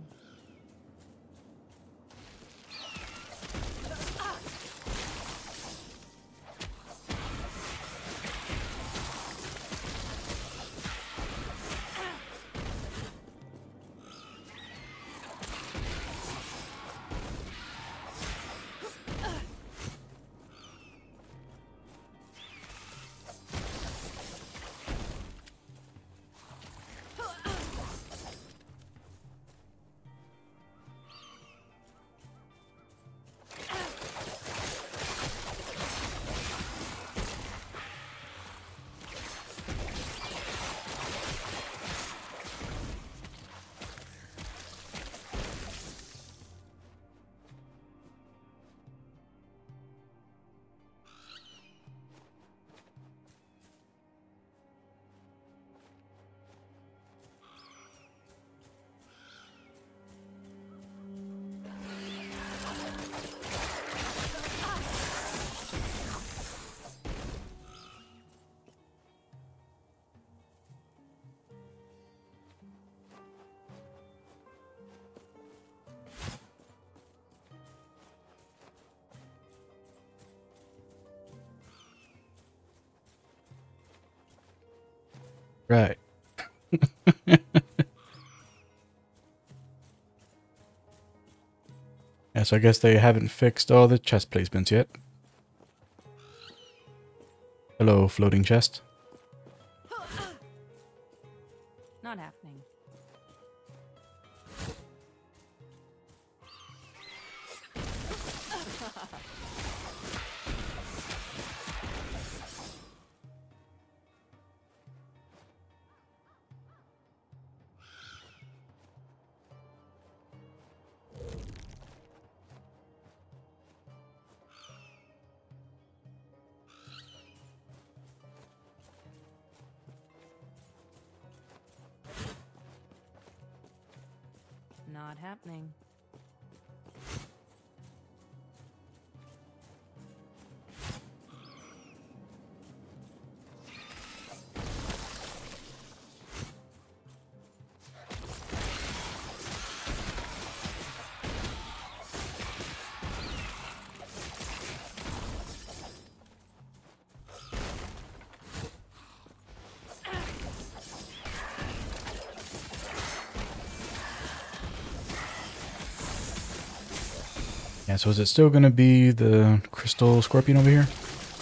Right. Yeah, so I guess they haven't fixed all the chest placements yet. Hello, floating chest. Not happening. Not happening. Yeah, so is it still gonna be the crystal scorpion over here?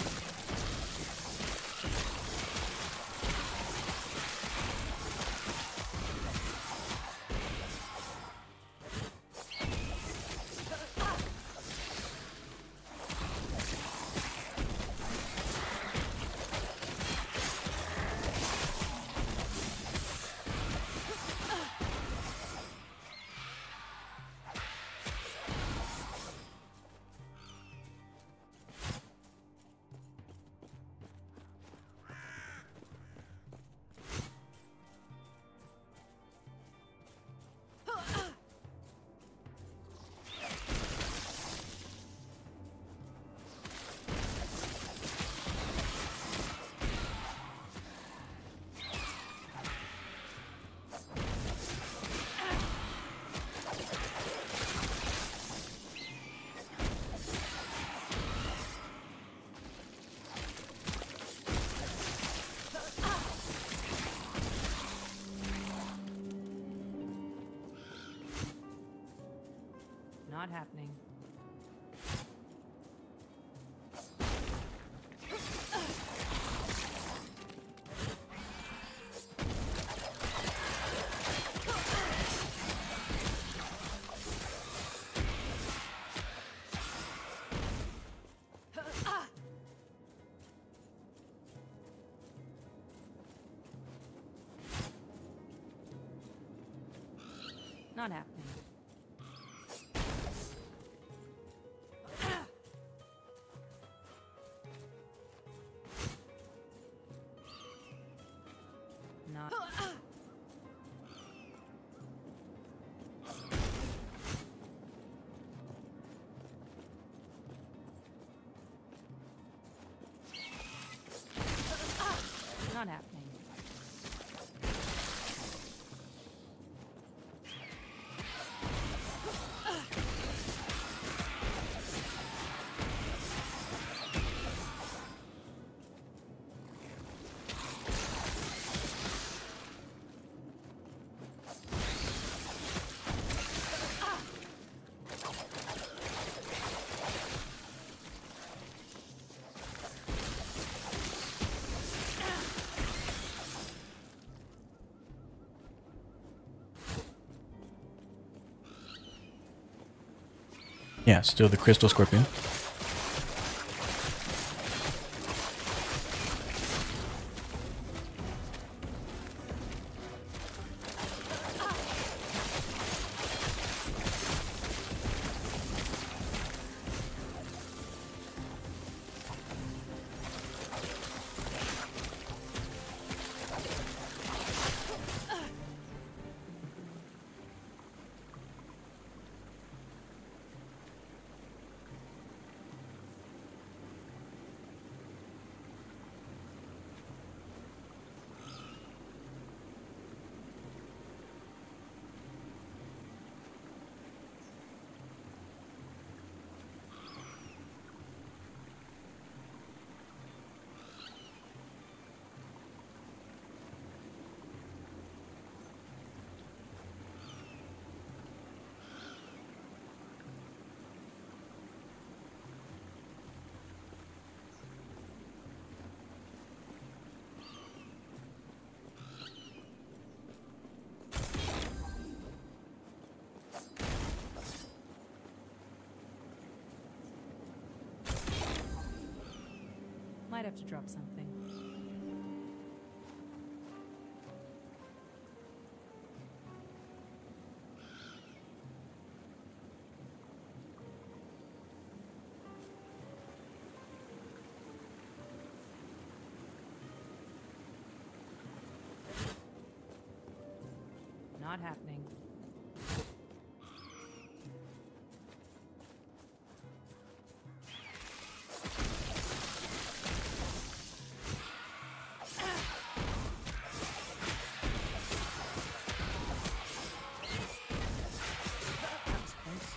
Not happening. Not happening. Not. Not happening. Yeah, still the crystal scorpion. Might have to drop something. Not happening. That was close.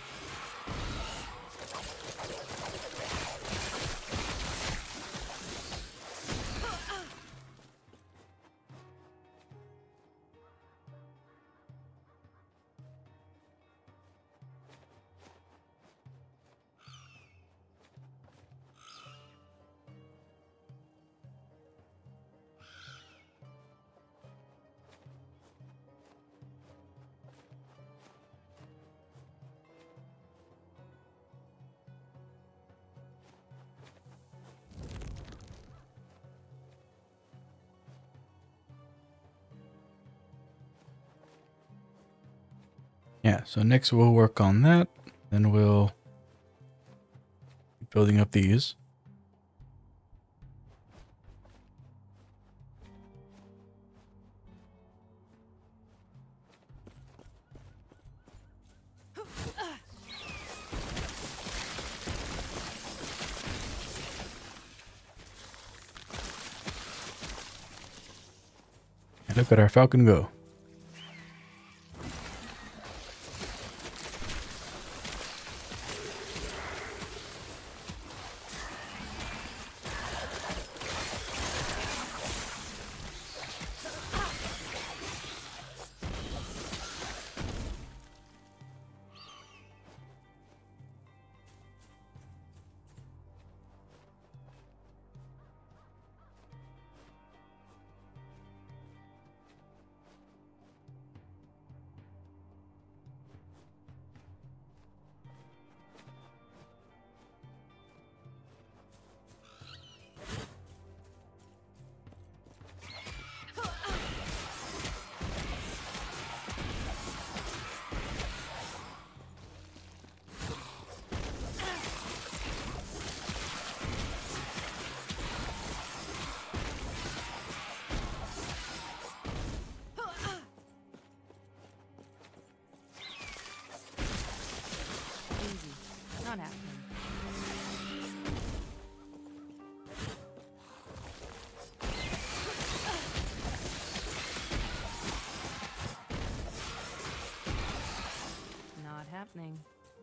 Yeah, so next we'll work on that. Then we'll keep building up these. And look at our falcon go. Easy. Not happening. Not happening.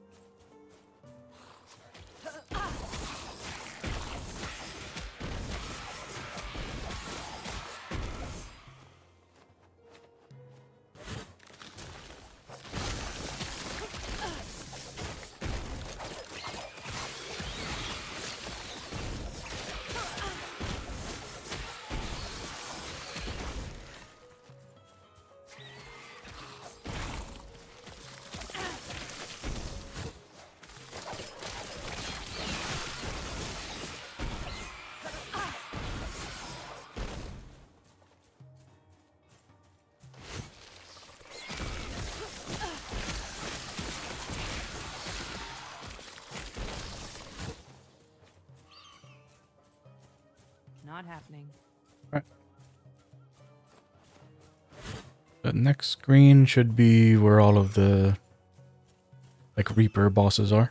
Not happening. The next screen should be where all of the like Reaper bosses are.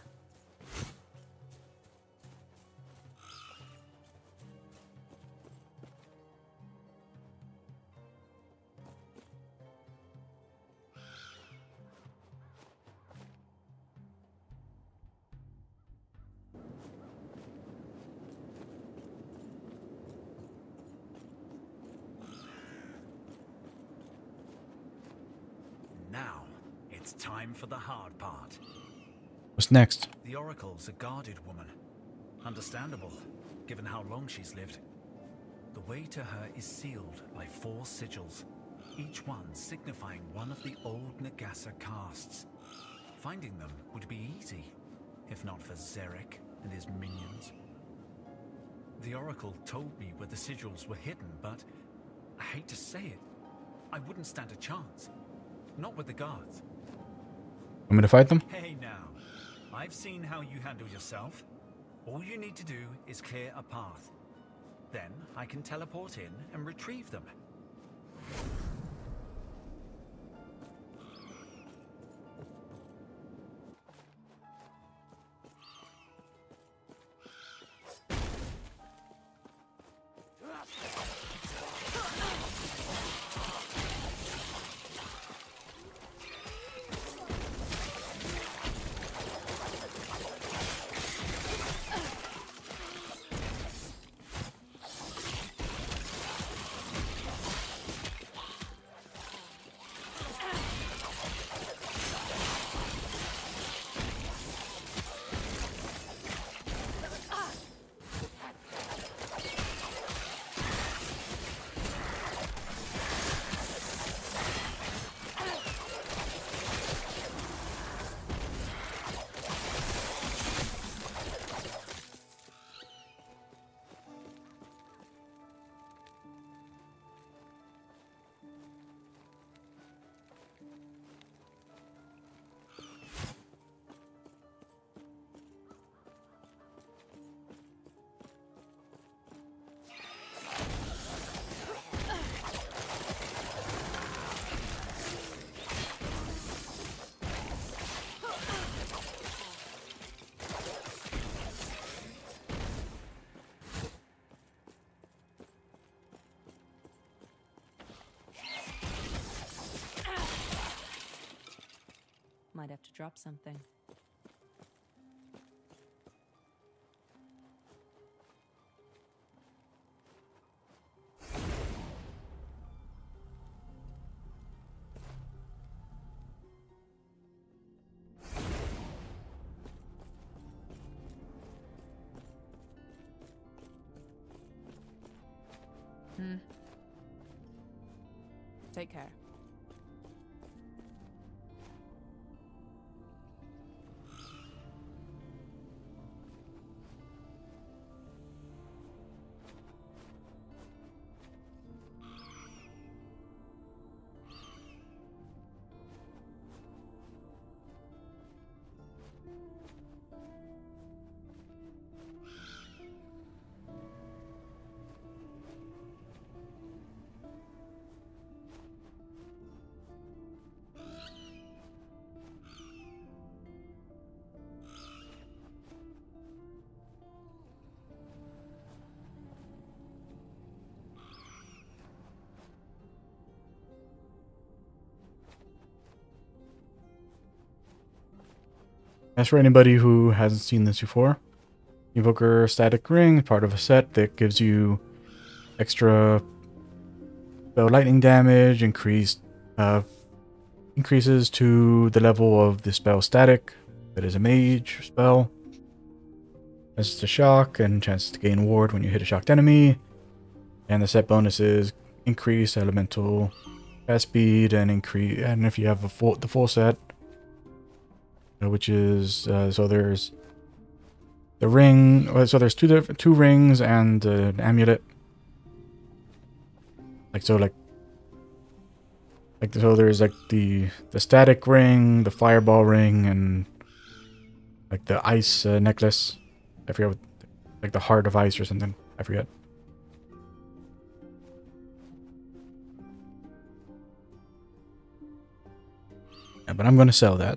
Now, it's time for the hard part. What's next? The Oracle's a guarded woman. Understandable, given how long she's lived. The way to her is sealed by 4 sigils, each one signifying one of the old Nagasa castes. Finding them would be easy, if not for Zarek and his minions. The Oracle told me where the sigils were hidden, but I hate to say it, I wouldn't stand a chance. Not with the guards. Want me to fight them? Hey now, I've seen how you handle yourself. All you need to do is clear a path. Then I can teleport in and retrieve them. Might have to drop something. Take care. As for anybody who hasn't seen this before, Evoker Static Ring, part of a set that gives you extra spell lightning damage, increases to the level of the spell static, that is a mage spell. Chances to shock and chances to gain ward when you hit a shocked enemy. And the set bonuses increase elemental cast speed and increase, and if you have the full set, which is so there's the ring. So there's two rings and an amulet. So there's like the static ring, the fireball ring, and like the ice necklace. I forget what, like the heart of ice or something. I forget. Yeah, but I'm going to sell that.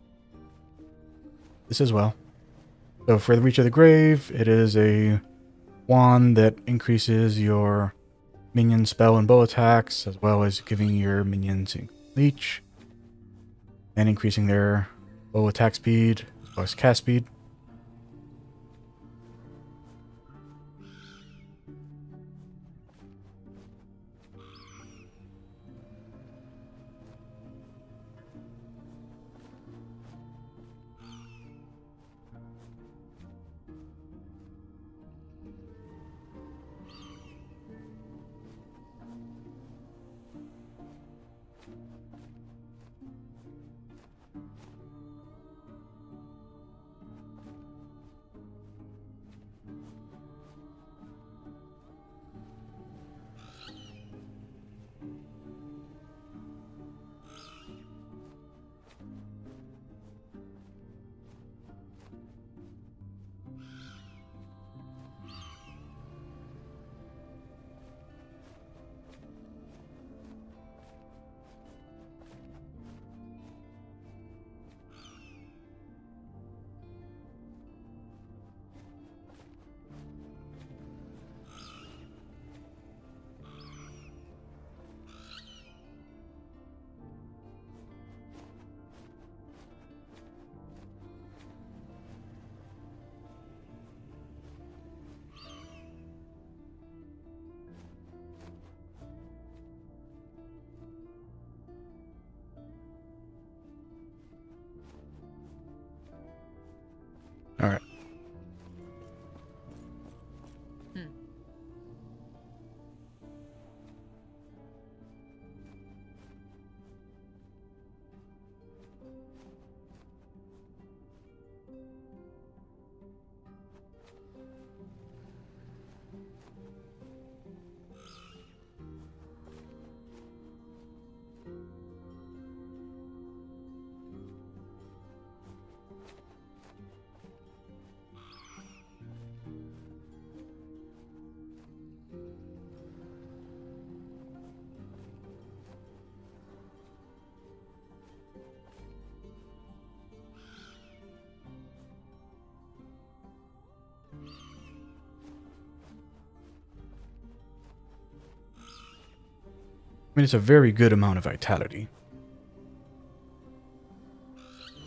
This as well. So for the Reach of the Grave, it is a wand that increases your minion spell and bow attacks, as well as giving your minions leech, and increasing their bow attack speed, as well as cast speed. All right. I mean, it's a very good amount of vitality.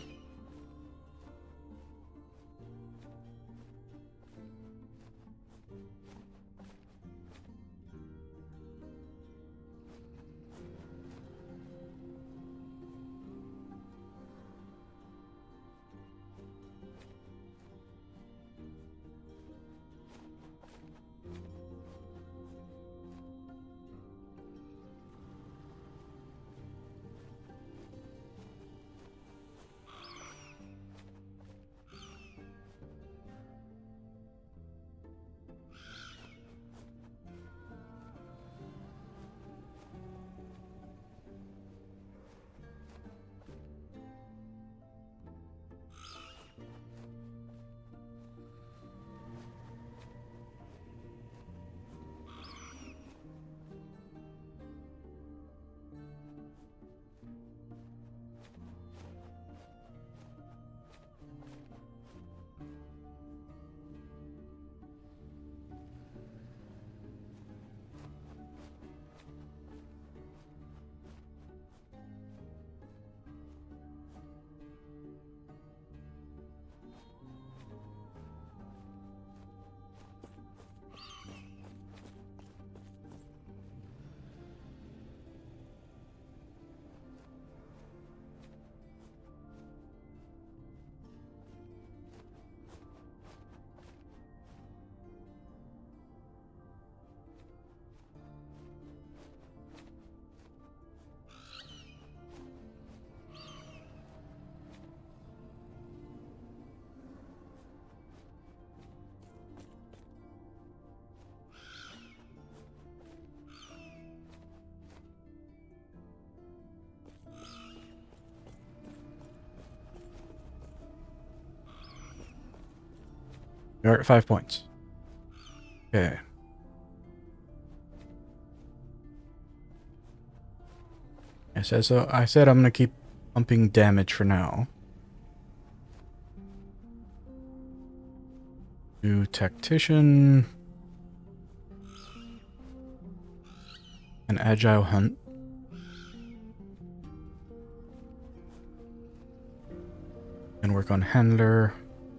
You're at 5 points. Okay. I said I'm gonna keep pumping damage for now. Do Tactician. An Agile Hunt. And work on Handler.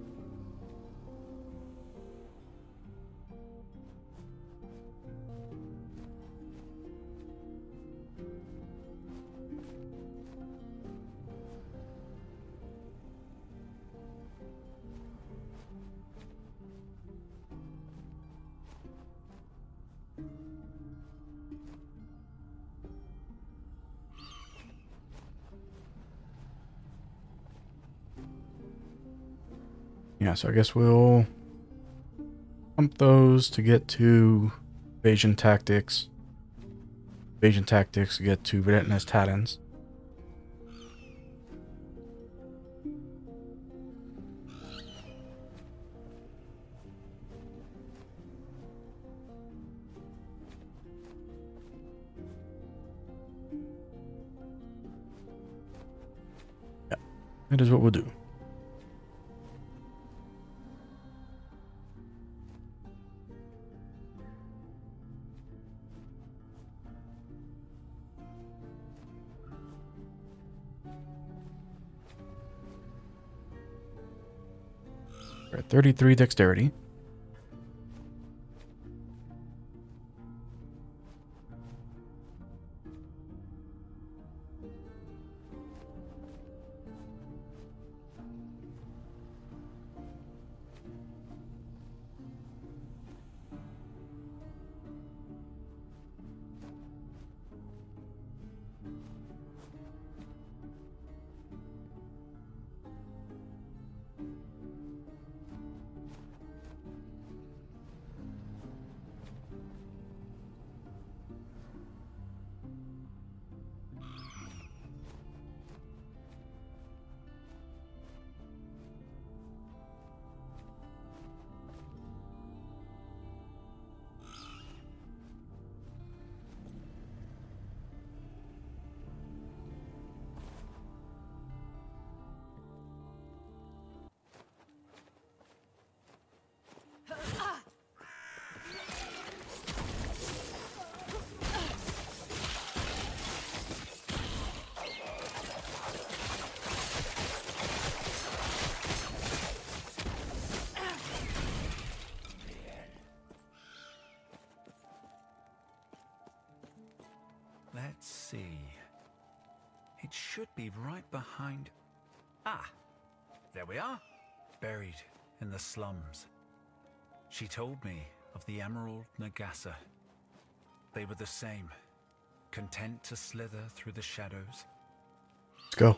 Yeah, so I guess we'll pump those to get to Evasion Tactics. Evasion Tactics to get to Relentless Talons. Yeah, that is what we'll do. We're at 33 dexterity. Let's see. It should be right behind... Ah! There we are. Buried in the slums. She told me of the Emerald Nagasa. They were the same. Content to slither through the shadows. Let's go.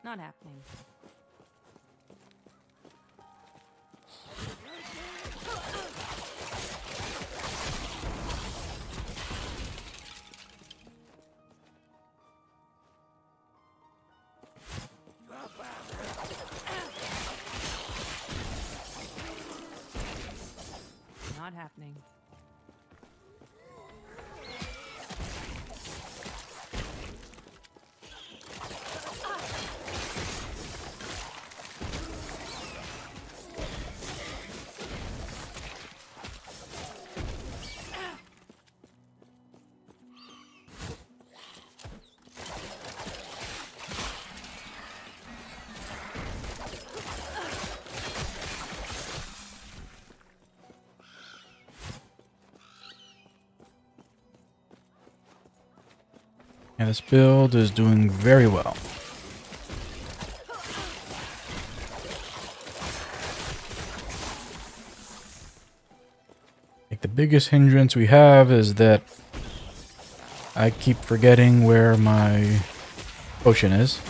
Not happening. Not happening. And this build is doing very well. Like the biggest hindrance we have is that I keep forgetting where my potion is.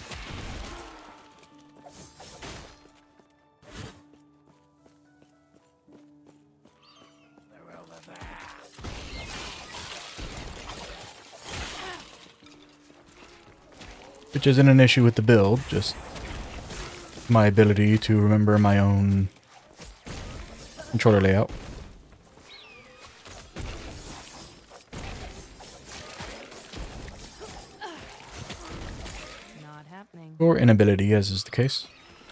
Which isn't an issue with the build, just my ability to remember my own controller layout. Not happening. Or inability, as is the case.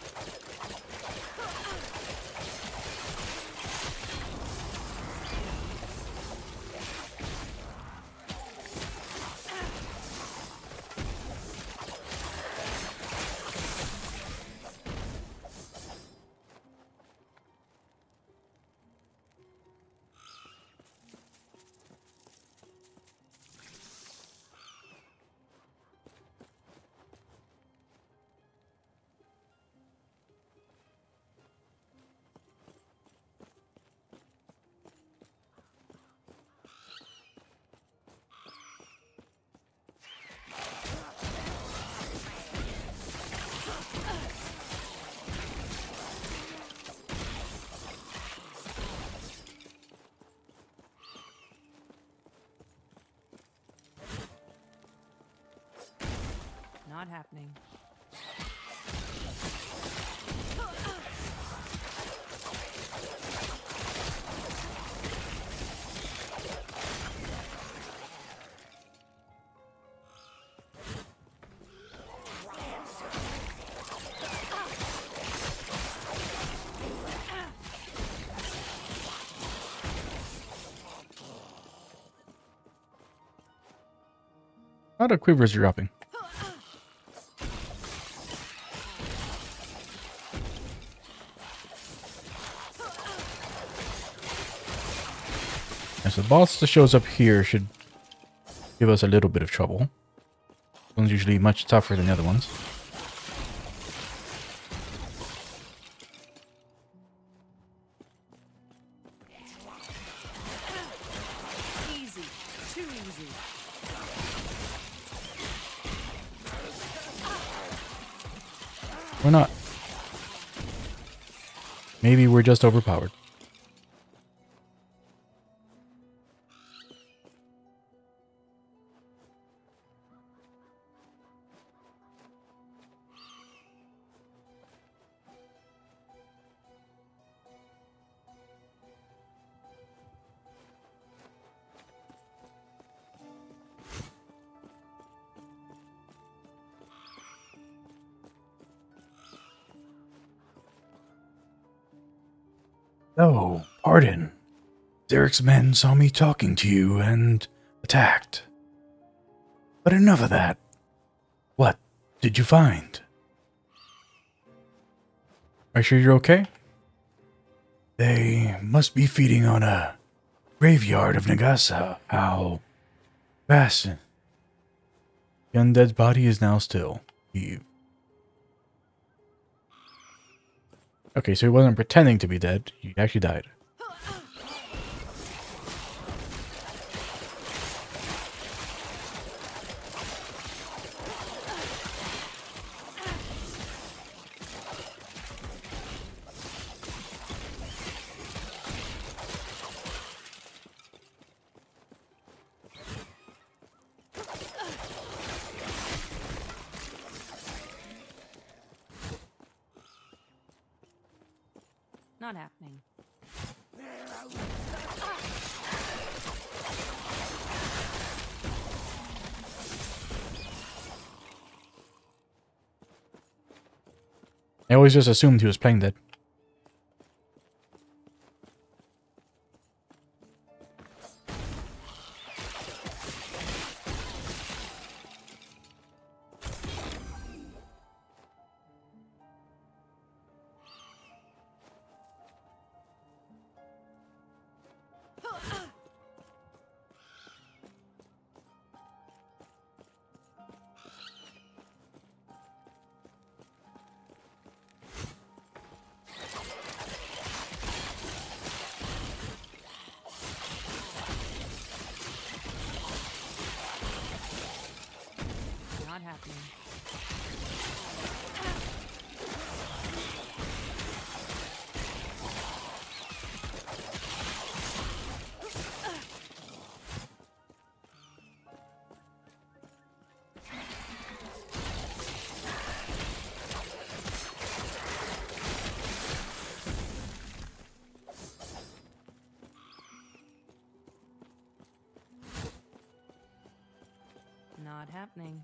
Not happening. A lot of quivers dropping. And so the boss that shows up here should give us a little bit of trouble. This one's usually much tougher than the other ones. Easy. Too easy. Or not. Maybe we're just overpowered. Oh, pardon. Derek's men saw me talking to you and attacked. But enough of that. What did you find? Are you sure you're okay? They must be feeding on a graveyard of Nagasa. How fascinating. The undead's body is now still. Eve. Okay, so he wasn't pretending to be dead. He actually died. Not happening. I always just assumed he was playing dead. Not happening. Not happening.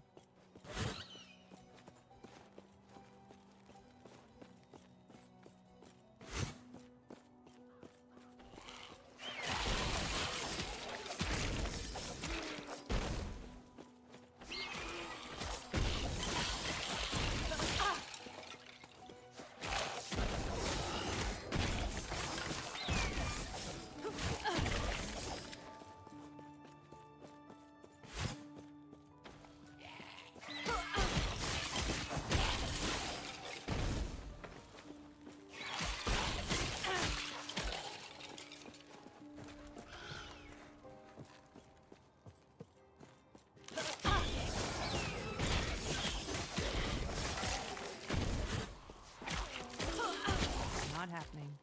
Not happening.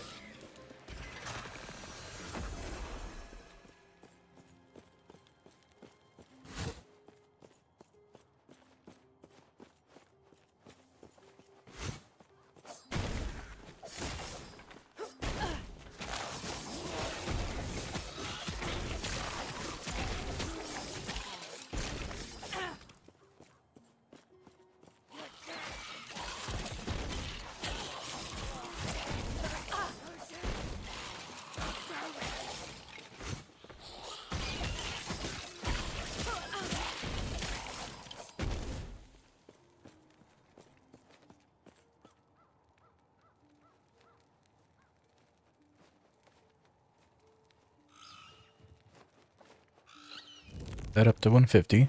That up to 150.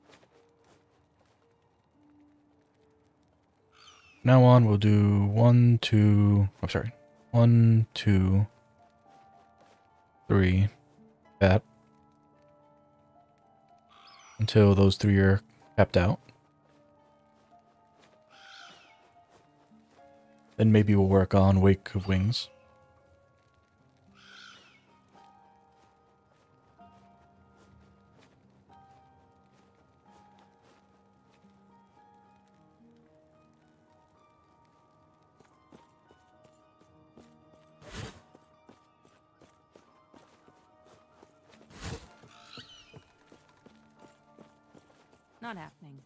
Now on, we'll do 1, 2. I'm sorry. 1, 2, 3. That. Until those 3 are capped out. Then maybe we'll work on Wake of Wings. Not happening.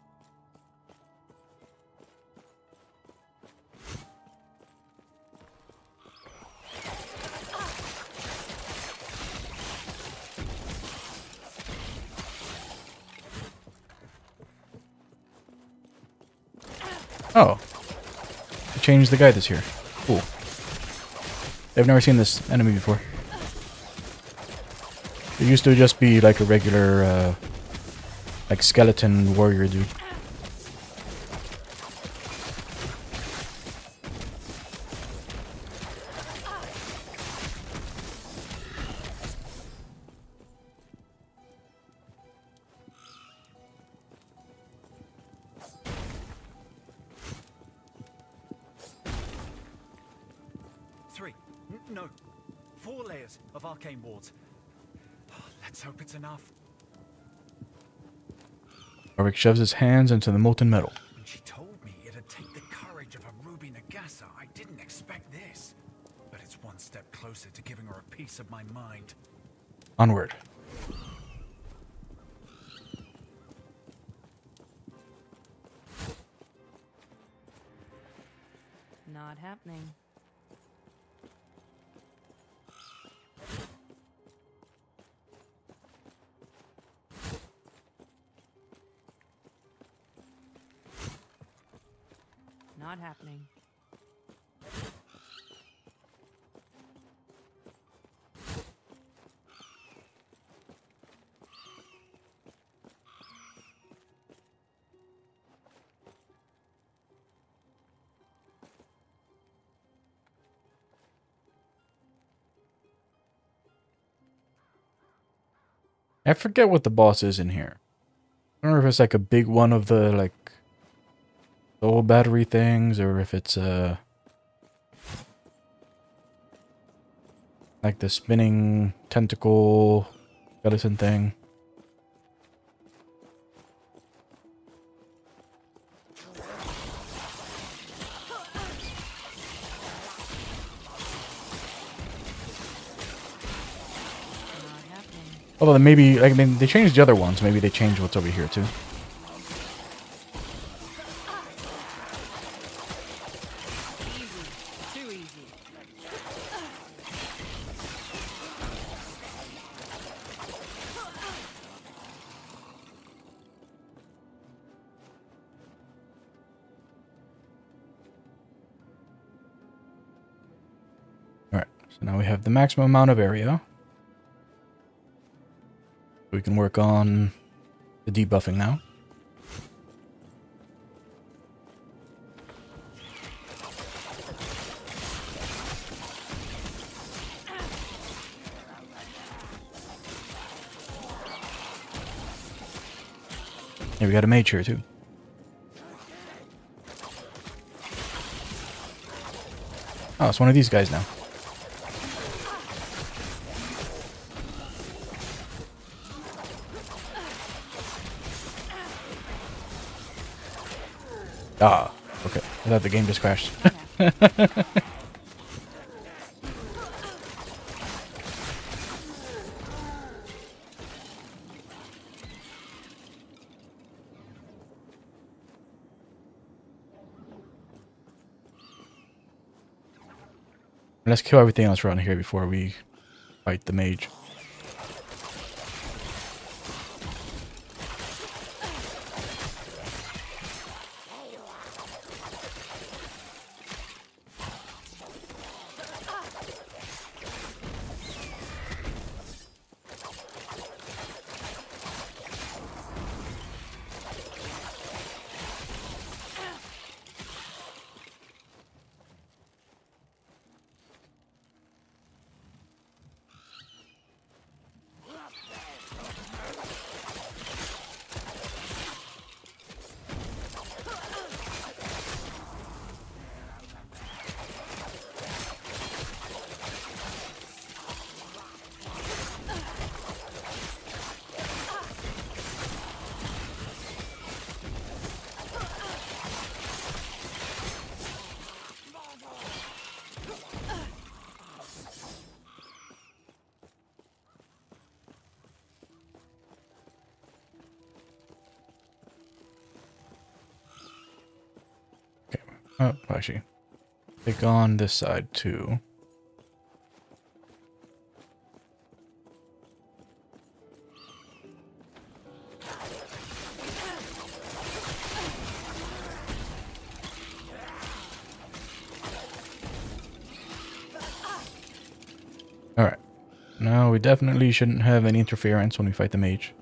Oh. They changed the guy this year. Cool. I've never seen this enemy before. It used to just be like a regular, like skeleton warrior dude. No. 4 layers of arcane wards. Let's hope it's enough. Warwick shoves his hands into the molten metal. When she told me it'd take the courage of a Ruby Nagasa, I didn't expect this. Not happening. Not happening. I forget what the boss is in here. I don't know if it's like a big one of the like soul battery things, or if it's like the spinning tentacle skeleton thing. Not happening. Although maybe, I mean, they changed the other ones. Maybe they changed what's over here too. Easy. Too easy. Alright, so now we have the maximum amount of area. We can work on the debuffing now. Yeah, we got a mage here too. Oh, it's one of these guys now. Ah, okay. I thought the game just crashed. Not happening. Let's kill everything else around here before we fight the mage. Oh, actually, take on this side too. Alright. Now we definitely shouldn't have any interference when we fight the mage.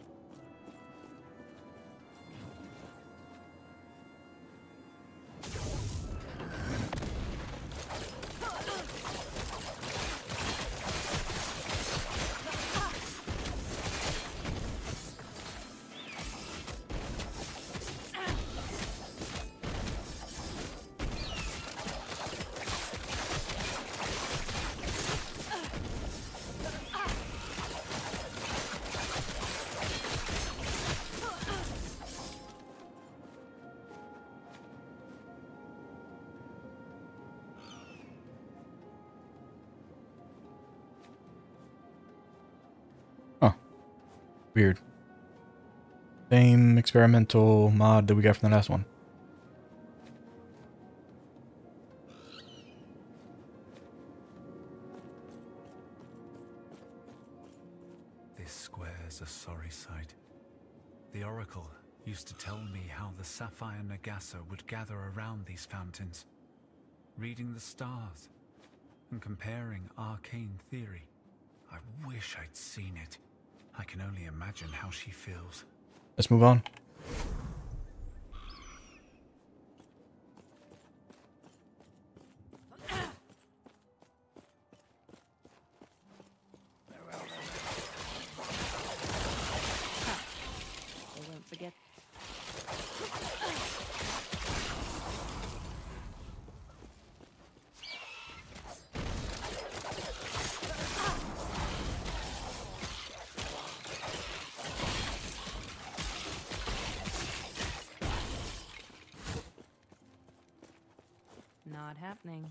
Huh. Weird. Same experimental mod that we got from the last one. The Oracle used to tell me how the Sapphire Nagasa would gather around these fountains, reading the stars and comparing arcane theory. I wish I'd seen it. I can only imagine how she feels. Let's move on. They won't forget. Not happening.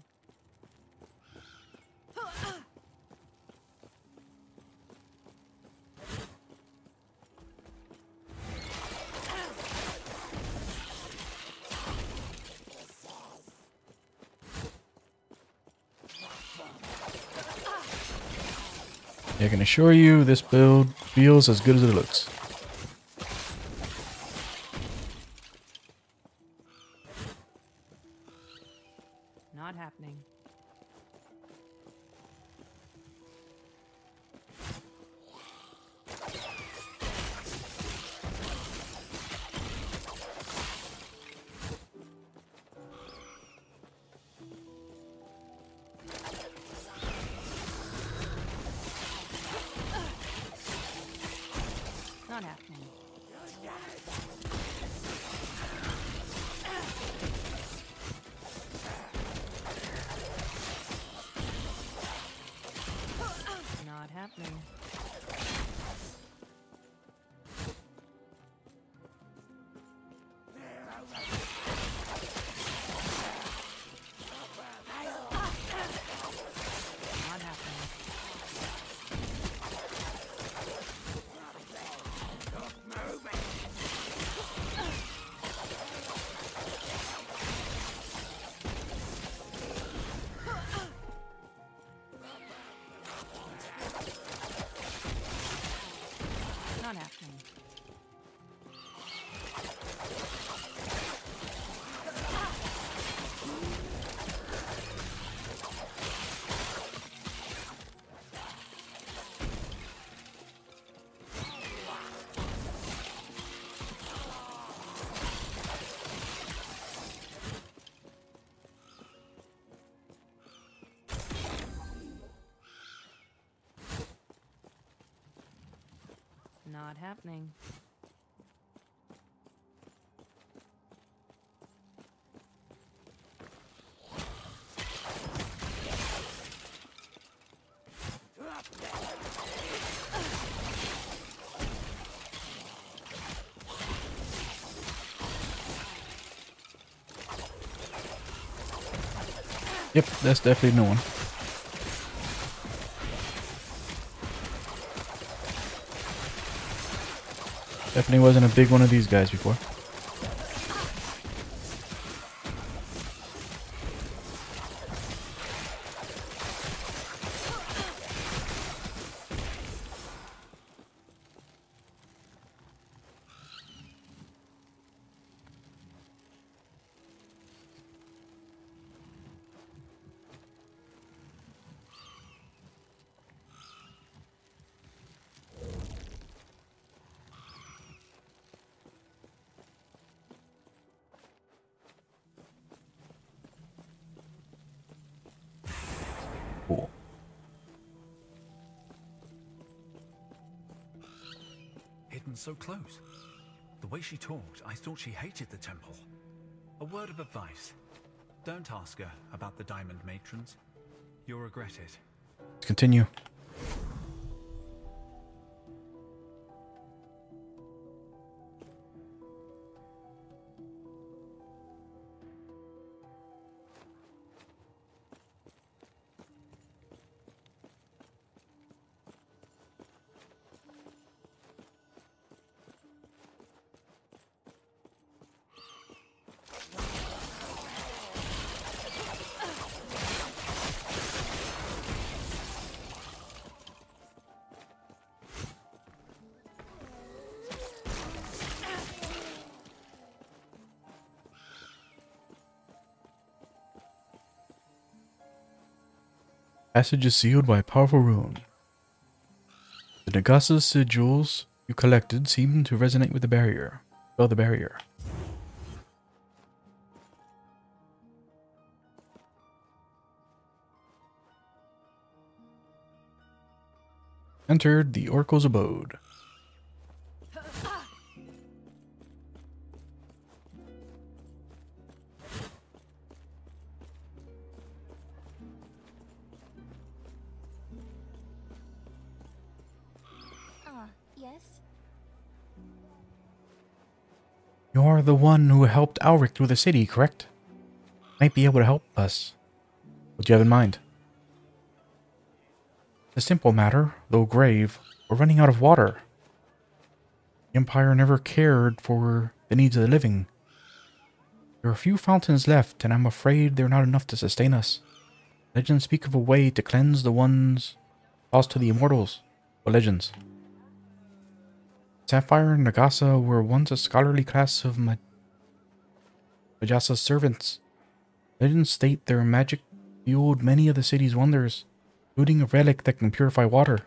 I can assure you this build feels as good as it looks. Not happening. Not happening. Not happening. Not happening. Not happening. Not happening. Yep, that's definitely a new one. Definitely wasn't a big one of these guys before. Cool. Hidden so close. The way she talked, I thought she hated the temple. A word of advice. Don't ask her about the Diamond Matrons. You'll regret it. Let's continue. Passage is sealed by a powerful rune. The Nagasa sigils you collected seem to resonate with the barrier. Spell the barrier. Entered the Oracle's abode. Yes? You're the one who helped Alric through the city, correct? Might be able to help us. What do you have in mind? A simple matter, though grave. We're running out of water. The Empire never cared for the needs of the living. There are a few fountains left, and I'm afraid they're not enough to sustain us. Legends speak of a way to cleanse the ones lost to the immortals. What legends? Sapphire and Nagasa were once a scholarly class of Majasa's servants. Legends state their magic fueled many of the city's wonders, including a relic that can purify water.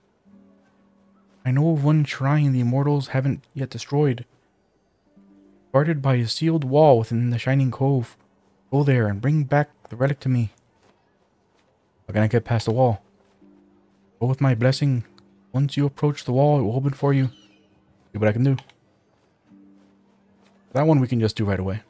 I know of one shrine the immortals haven't yet destroyed. Guarded by a sealed wall within the Shining Cove. Go there and bring back the relic to me. How can I get past the wall? Go with my blessing. Once you approach the wall, it will open for you. See what I can do. That one we can just do right away.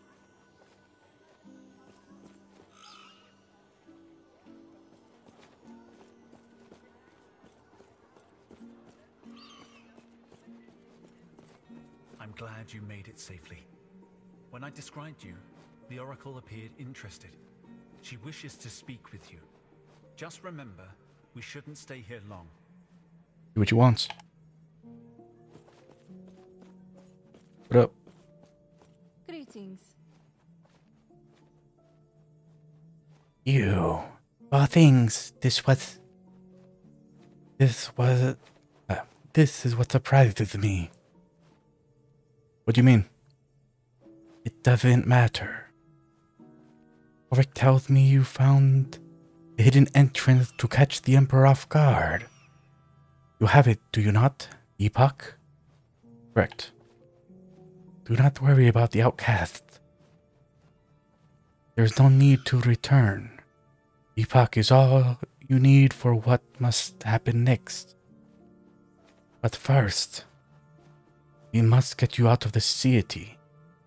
I'm glad you made it safely. When I described you, the Oracle appeared interested. She wishes to speak with you. Just remember, we shouldn't stay here long. See what you want. What up? Greetings. You. All things. This is what surprises me. What do you mean? It doesn't matter. Ulrich tells me you found a hidden entrance to catch the Emperor off guard. You have it, do you not, Epoch? Correct. Do not worry about the outcasts. There's no need to return. Epoch is all you need for what must happen next. But first, we must get you out of the city.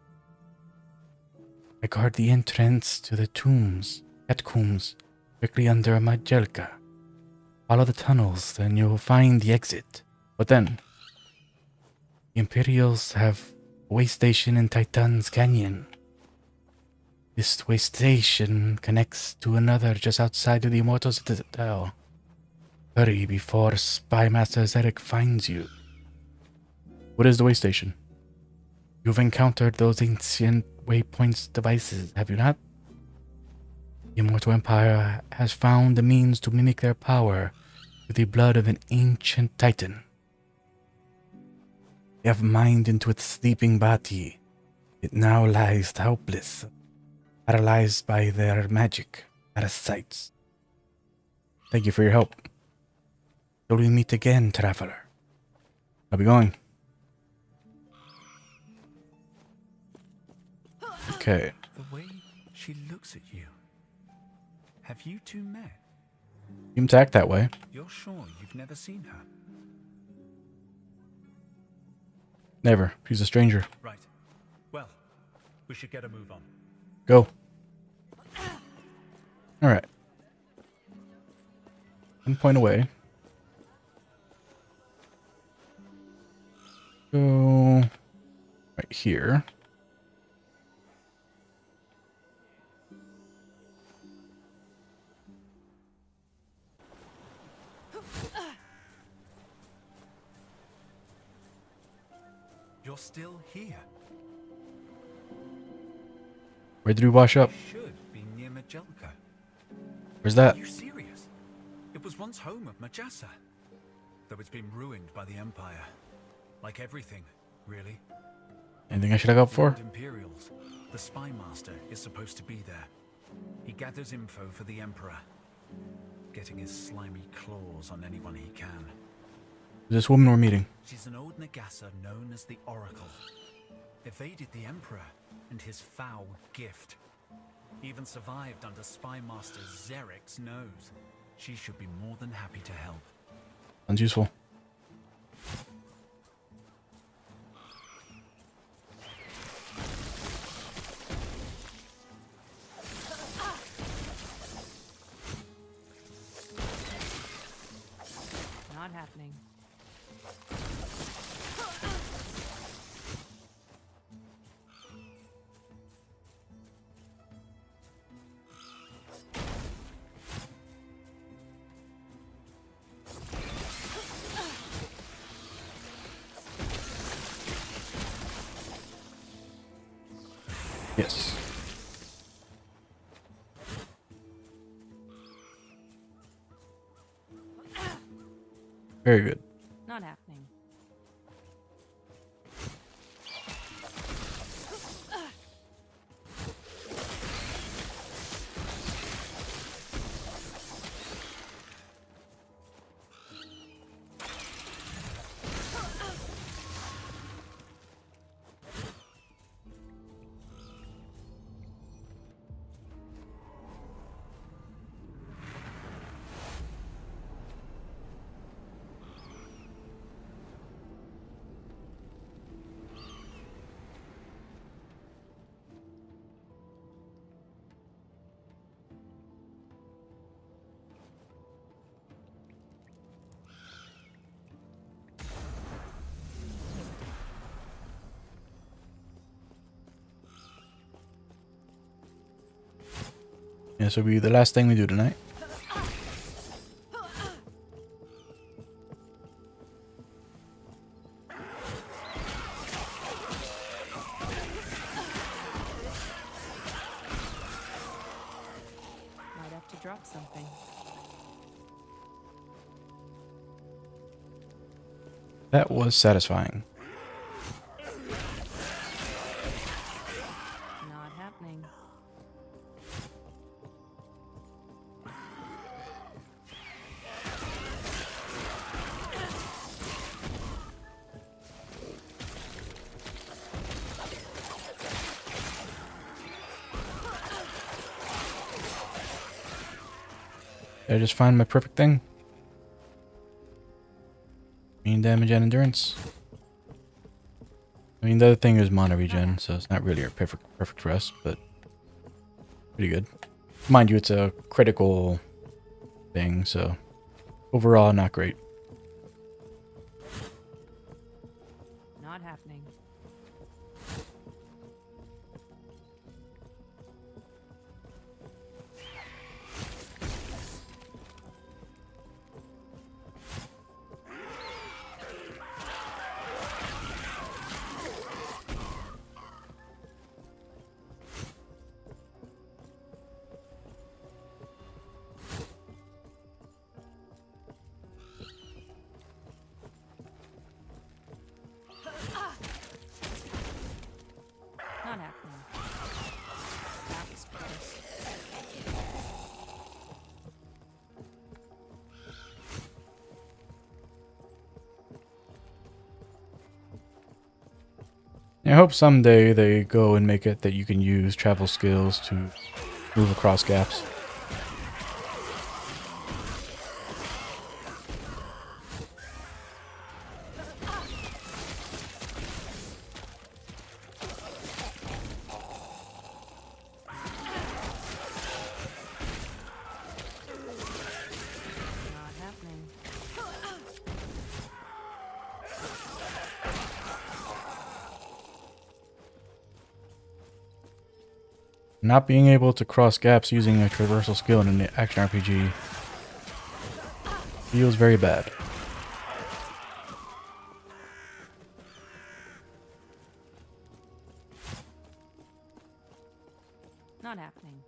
I guard the entrance to the catacombs, directly under Majelka. Follow the tunnels, and you'll find the exit. But then, the Imperials have a way station in Titan's Canyon. This way station connects to another just outside of the Immortal Citadel. Hurry before Spy Master Zedek finds you. What is the way station? You've encountered those ancient waypoints devices, have you not? The Immortal Empire has found the means to mimic their power with the blood of an ancient titan. They have mined into its sleeping body. It now lies helpless, paralyzed by their magic parasites. Thank you for your help. Till we meet again, traveler. I'll be going. Okay. The way she looks at you. Have you two met? You can act that way. You're sure you've never seen her? Never. She's a stranger. Right. Well, we should get a move on. Go. Alright. 1 point away. Go right here. You're still here. Where did we wash up? You should be near Majelka. Where's that? Are you serious? It was once home of Majasa. Though it's been ruined by the Empire. Like everything, really. Anything I should look up for? The Imperials. The Spy Master is supposed to be there. He gathers info for the Emperor. getting his slimy claws on anyone he can. This woman we're meeting. She's an old Nagasa known as the Oracle. Evaded the Emperor and his foul gift. Even survived under Spy Master Zerek's nose. She should be more than happy to help. Sounds useful. Not happening. Yes. Very good. Not happening. This will be the last thing we do tonight. Might have to drop something. That was satisfying. Not happening. Did I just find my perfect thing? Mean damage and endurance. I mean, the other thing is mana regen, so it's not really a perfect rest, but pretty good. Mind you, it's a critical thing, so overall not great. Not happening. Not happening. That was close. I hope someday they go and make it that you can use travel skills to move across gaps. Not happening. Not being able to cross gaps using a traversal skill in an action RPG feels very bad. Not happening.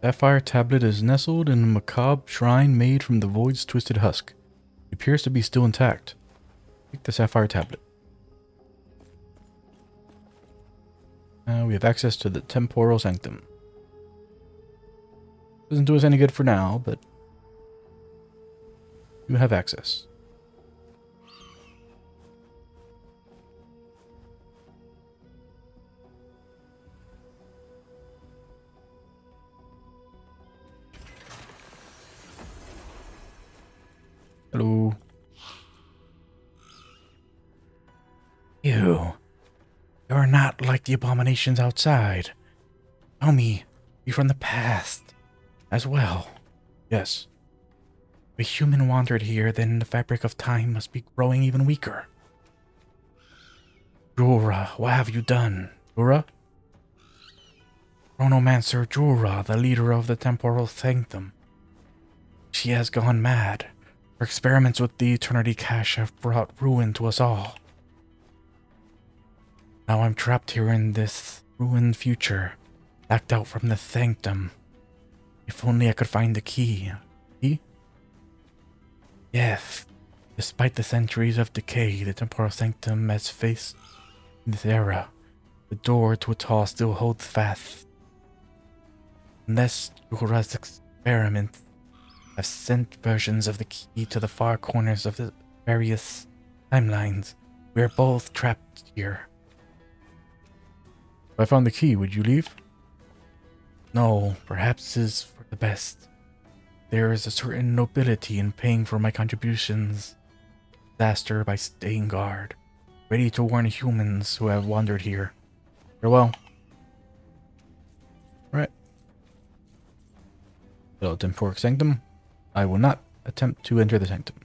Sapphire tablet is nestled in a macabre shrine made from the void's twisted husk. It appears to be still intact. Take the sapphire tablet. Now we have access to the temporal sanctum. Doesn't do us any good for now, but you have access. Hello. You. You're not like the abominations outside. Tell me, you're from the past as well. Yes. If a human wandered here, then the fabric of time must be growing even weaker. Jura, what have you done? Jura? Chronomancer Jura, the leader of the temporal sanctum. She has gone mad. Her experiments with the Eternity Cache have brought ruin to us all. Now I'm trapped here in this ruined future, locked out from the sanctum. If only I could find the key. Key? Yes. Despite the centuries of decay, the temporal sanctum has faced this era. The door to it all still holds fast. Unless Jura's experiments have sent versions of the key to the far corners of the various timelines, we are both trapped here. If I found the key, would you leave? No, perhaps is for the best. There is a certain nobility in paying for my contributions. Disaster by staying guard, ready to warn humans who have wandered here. Farewell. Right. So, temporal sanctum. I will not attempt to enter the sanctum.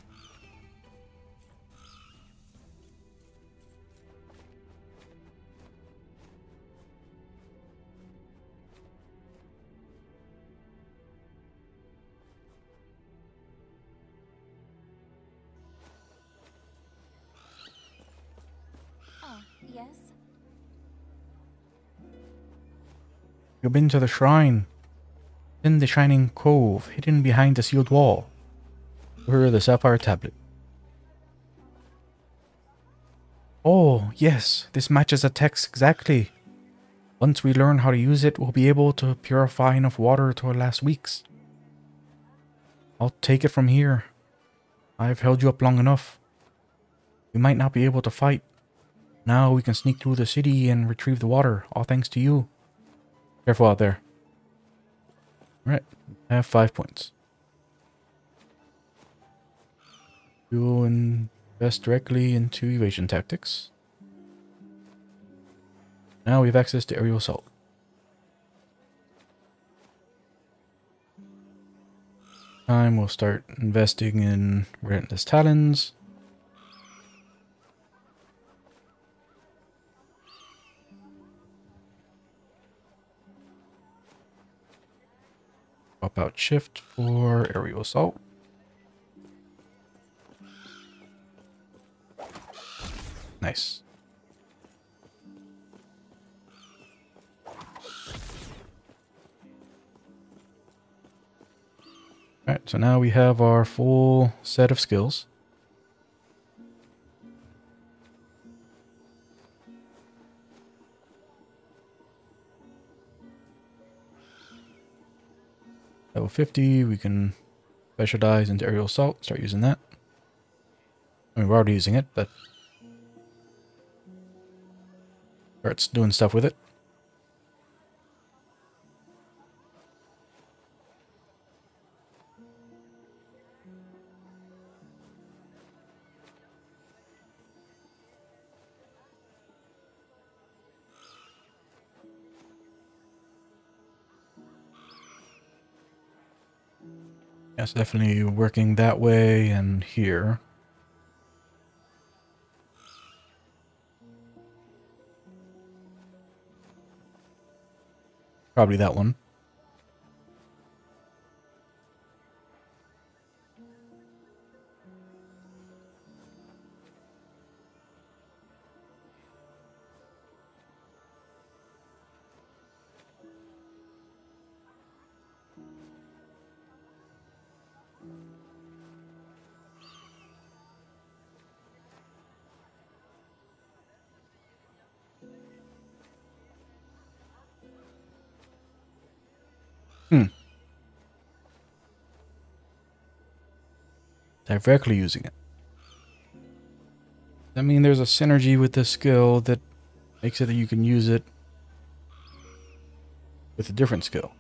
Ah, yes. You've been to the shrine. In the shining cove, hidden behind the sealed wall. Where the sapphire tablet. Oh, yes, this matches the text exactly. Once we learn how to use it, we'll be able to purify enough water to last weeks. I'll take it from here. I've held you up long enough. We might not be able to fight. Now we can sneak through the city and retrieve the water, all thanks to you. Careful out there. Alright, I have 5 points. We will invest directly into evasion tactics. Now we have access to aerial assault. Time we'll start investing in Relentless Talons. Swap out shift for aerial assault. Nice. Alright, so now we have our full set of skills. Level 50, we can specialize into aerial assault, start using that. I mean, we're already using it, but starts doing stuff with it. Yes, definitely working that way and here. Probably that one. Directly using it. I mean, there's a synergy with this skill that makes it that you can use it with a different skill.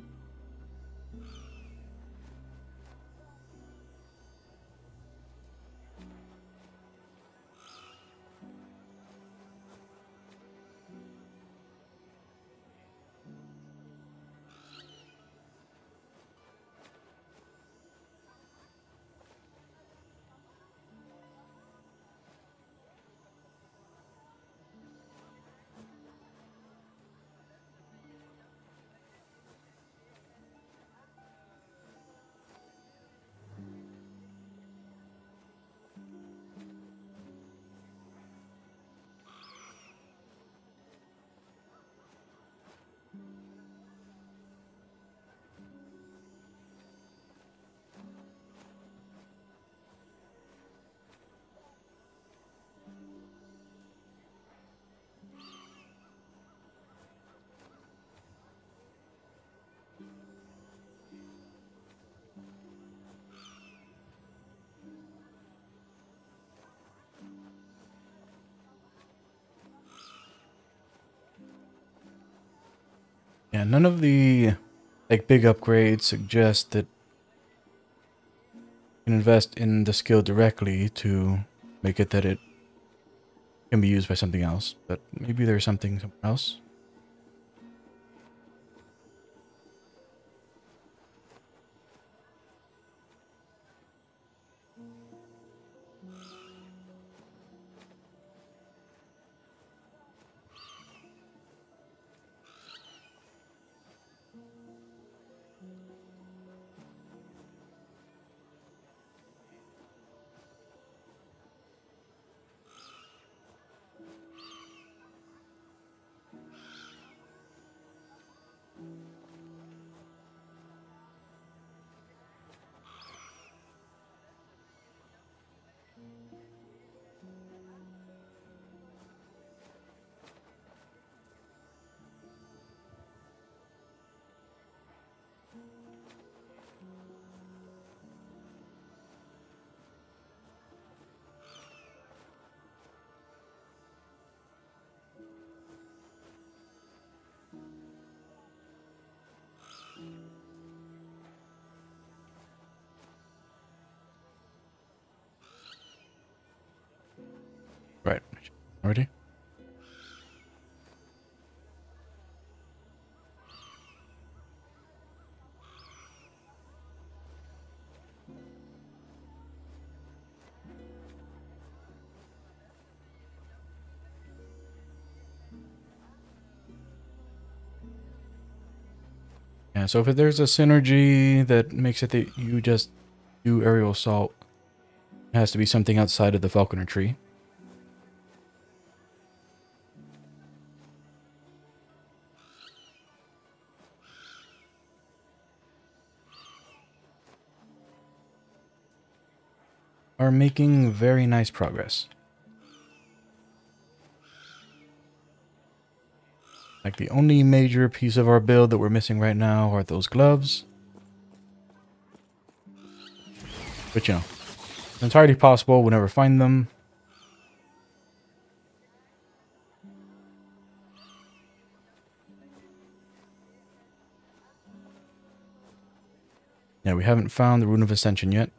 Yeah, none of the like big upgrades suggest that you can invest in the skill directly to make it that it can be used by something else, but maybe there's something somewhere else. Right. Already? Yeah, so if there's a synergy that makes it that you just do aerial assault, it has to be something outside of the falconer tree. Are making very nice progress. Like the only major piece of our build that we're missing right now are those gloves. But you know, it's entirely possible we'll never find them. Yeah, we haven't found the Rune of Ascension yet.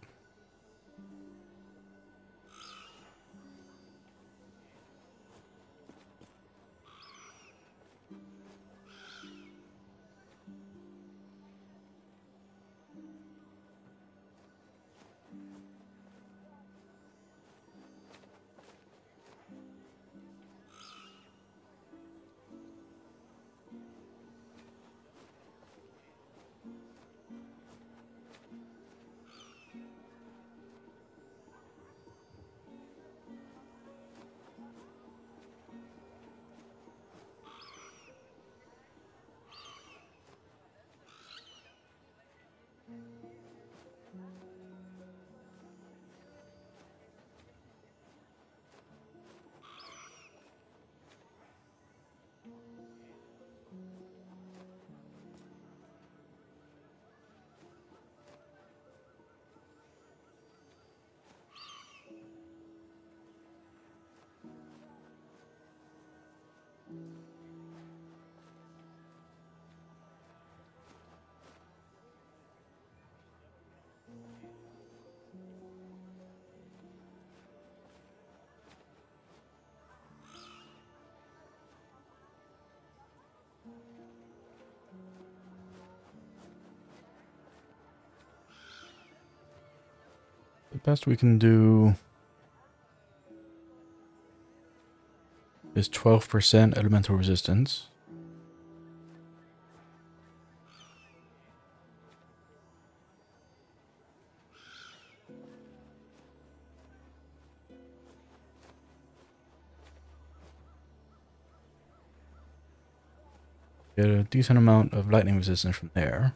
the best we can do is 12% elemental resistance. Get a decent amount of lightning resistance from there.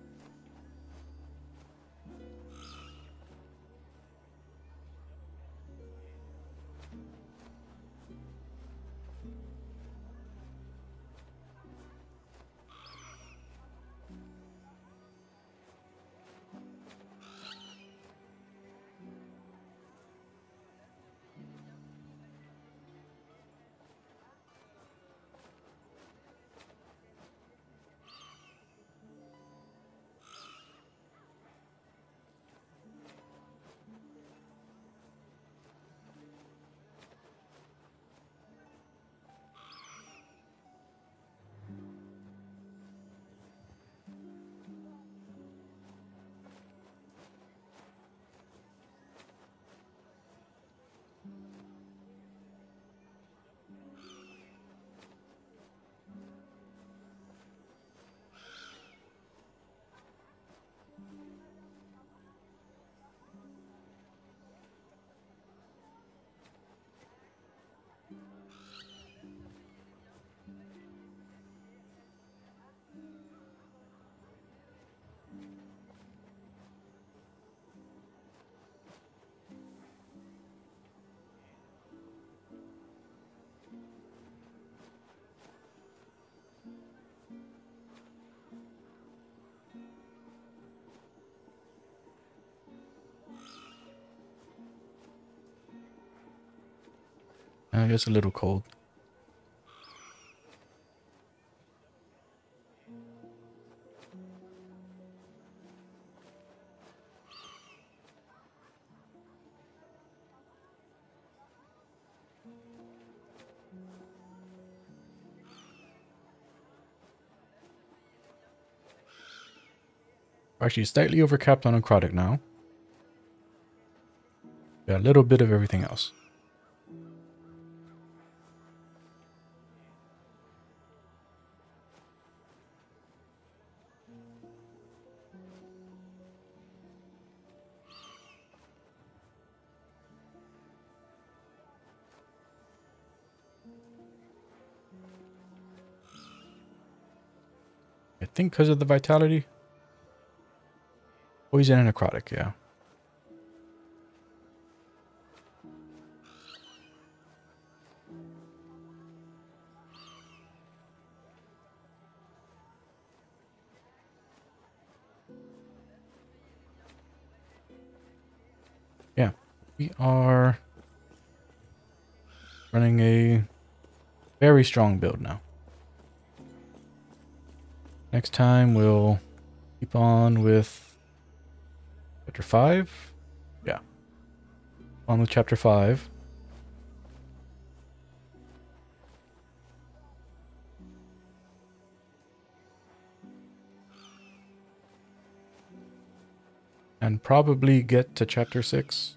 I guess a little cold. Actually, slightly overcapped on necrotic now. Got a little bit of everything else. I think because of the vitality. Poison and necrotic, yeah. Yeah, we are running a very strong build now. Next time we'll keep on with chapter 5. Yeah. On with chapter 5. And probably get to chapter 6.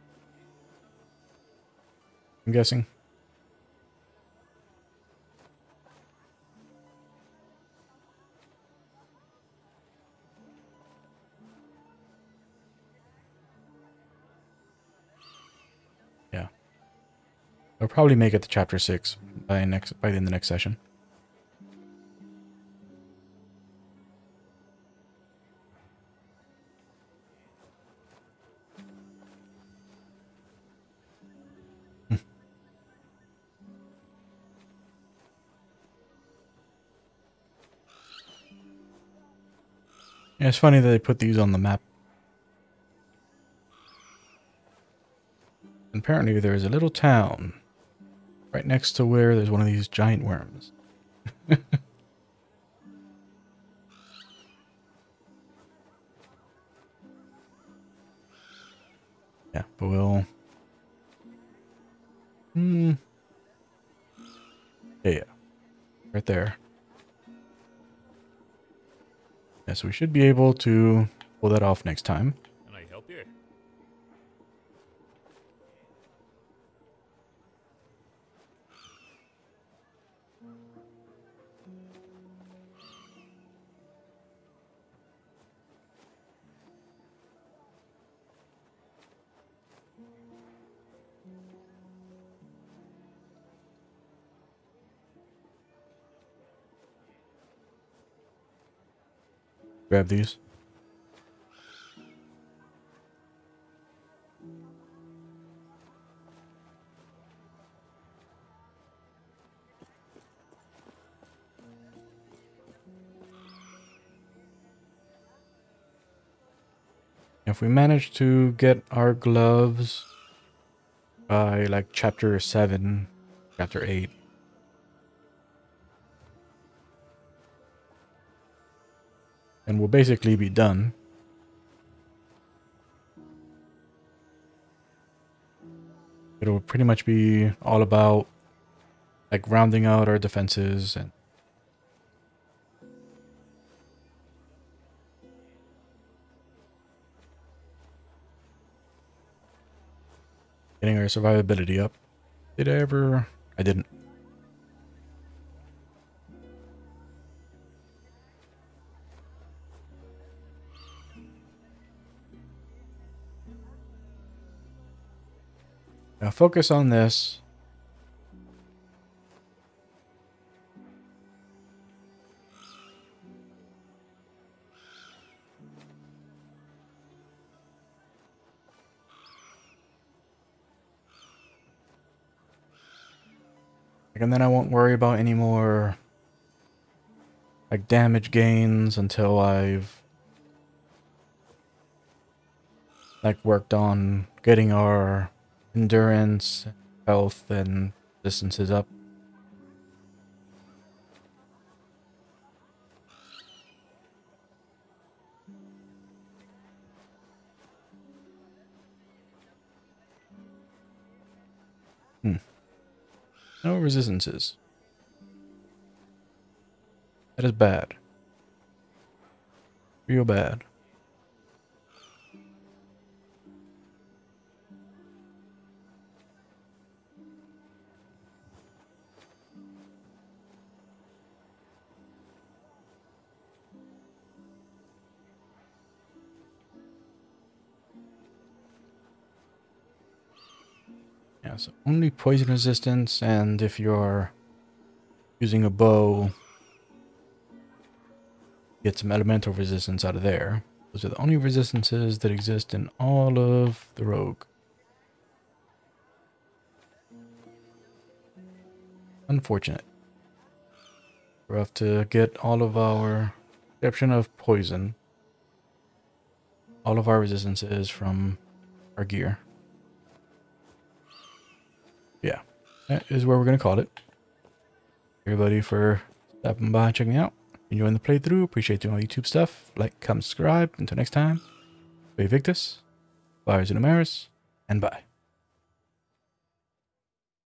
I'm guessing. Yeah. I'll probably make it to chapter 6 by the end of the next session. Yeah, it's funny that they put these on the map. Apparently there's a little town right next to where there's one of these giant worms. Yeah, but we'll... Yeah. Right there. Yeah, so we should be able to pull that off next time. Can I help you? grab these. If we manage to get our gloves by like chapter 7, chapter 8. And we'll basically be done. It'll pretty much be all about like rounding out our defenses and getting our survivability up. Did I ever? I didn't. Now focus on this. And then I won't worry about any more like damage gains until I've like worked on getting our endurance, health, and distances up. No resistances. That is bad. Real bad. Yeah, so only poison resistance, and if you're using a bow, get some elemental resistance out of there. Those are the only resistances that exist in all of the rogue. Unfortunate. We'll have to get all of our, exception of poison, all of our resistances from our gear. Yeah, that is where we're going to call it. Everybody for stopping by and checking me out. Enjoying the playthrough. Appreciate doing all YouTube stuff. Like, comment, subscribe. Until next time, Be Victus, Fires and Amaris, and bye.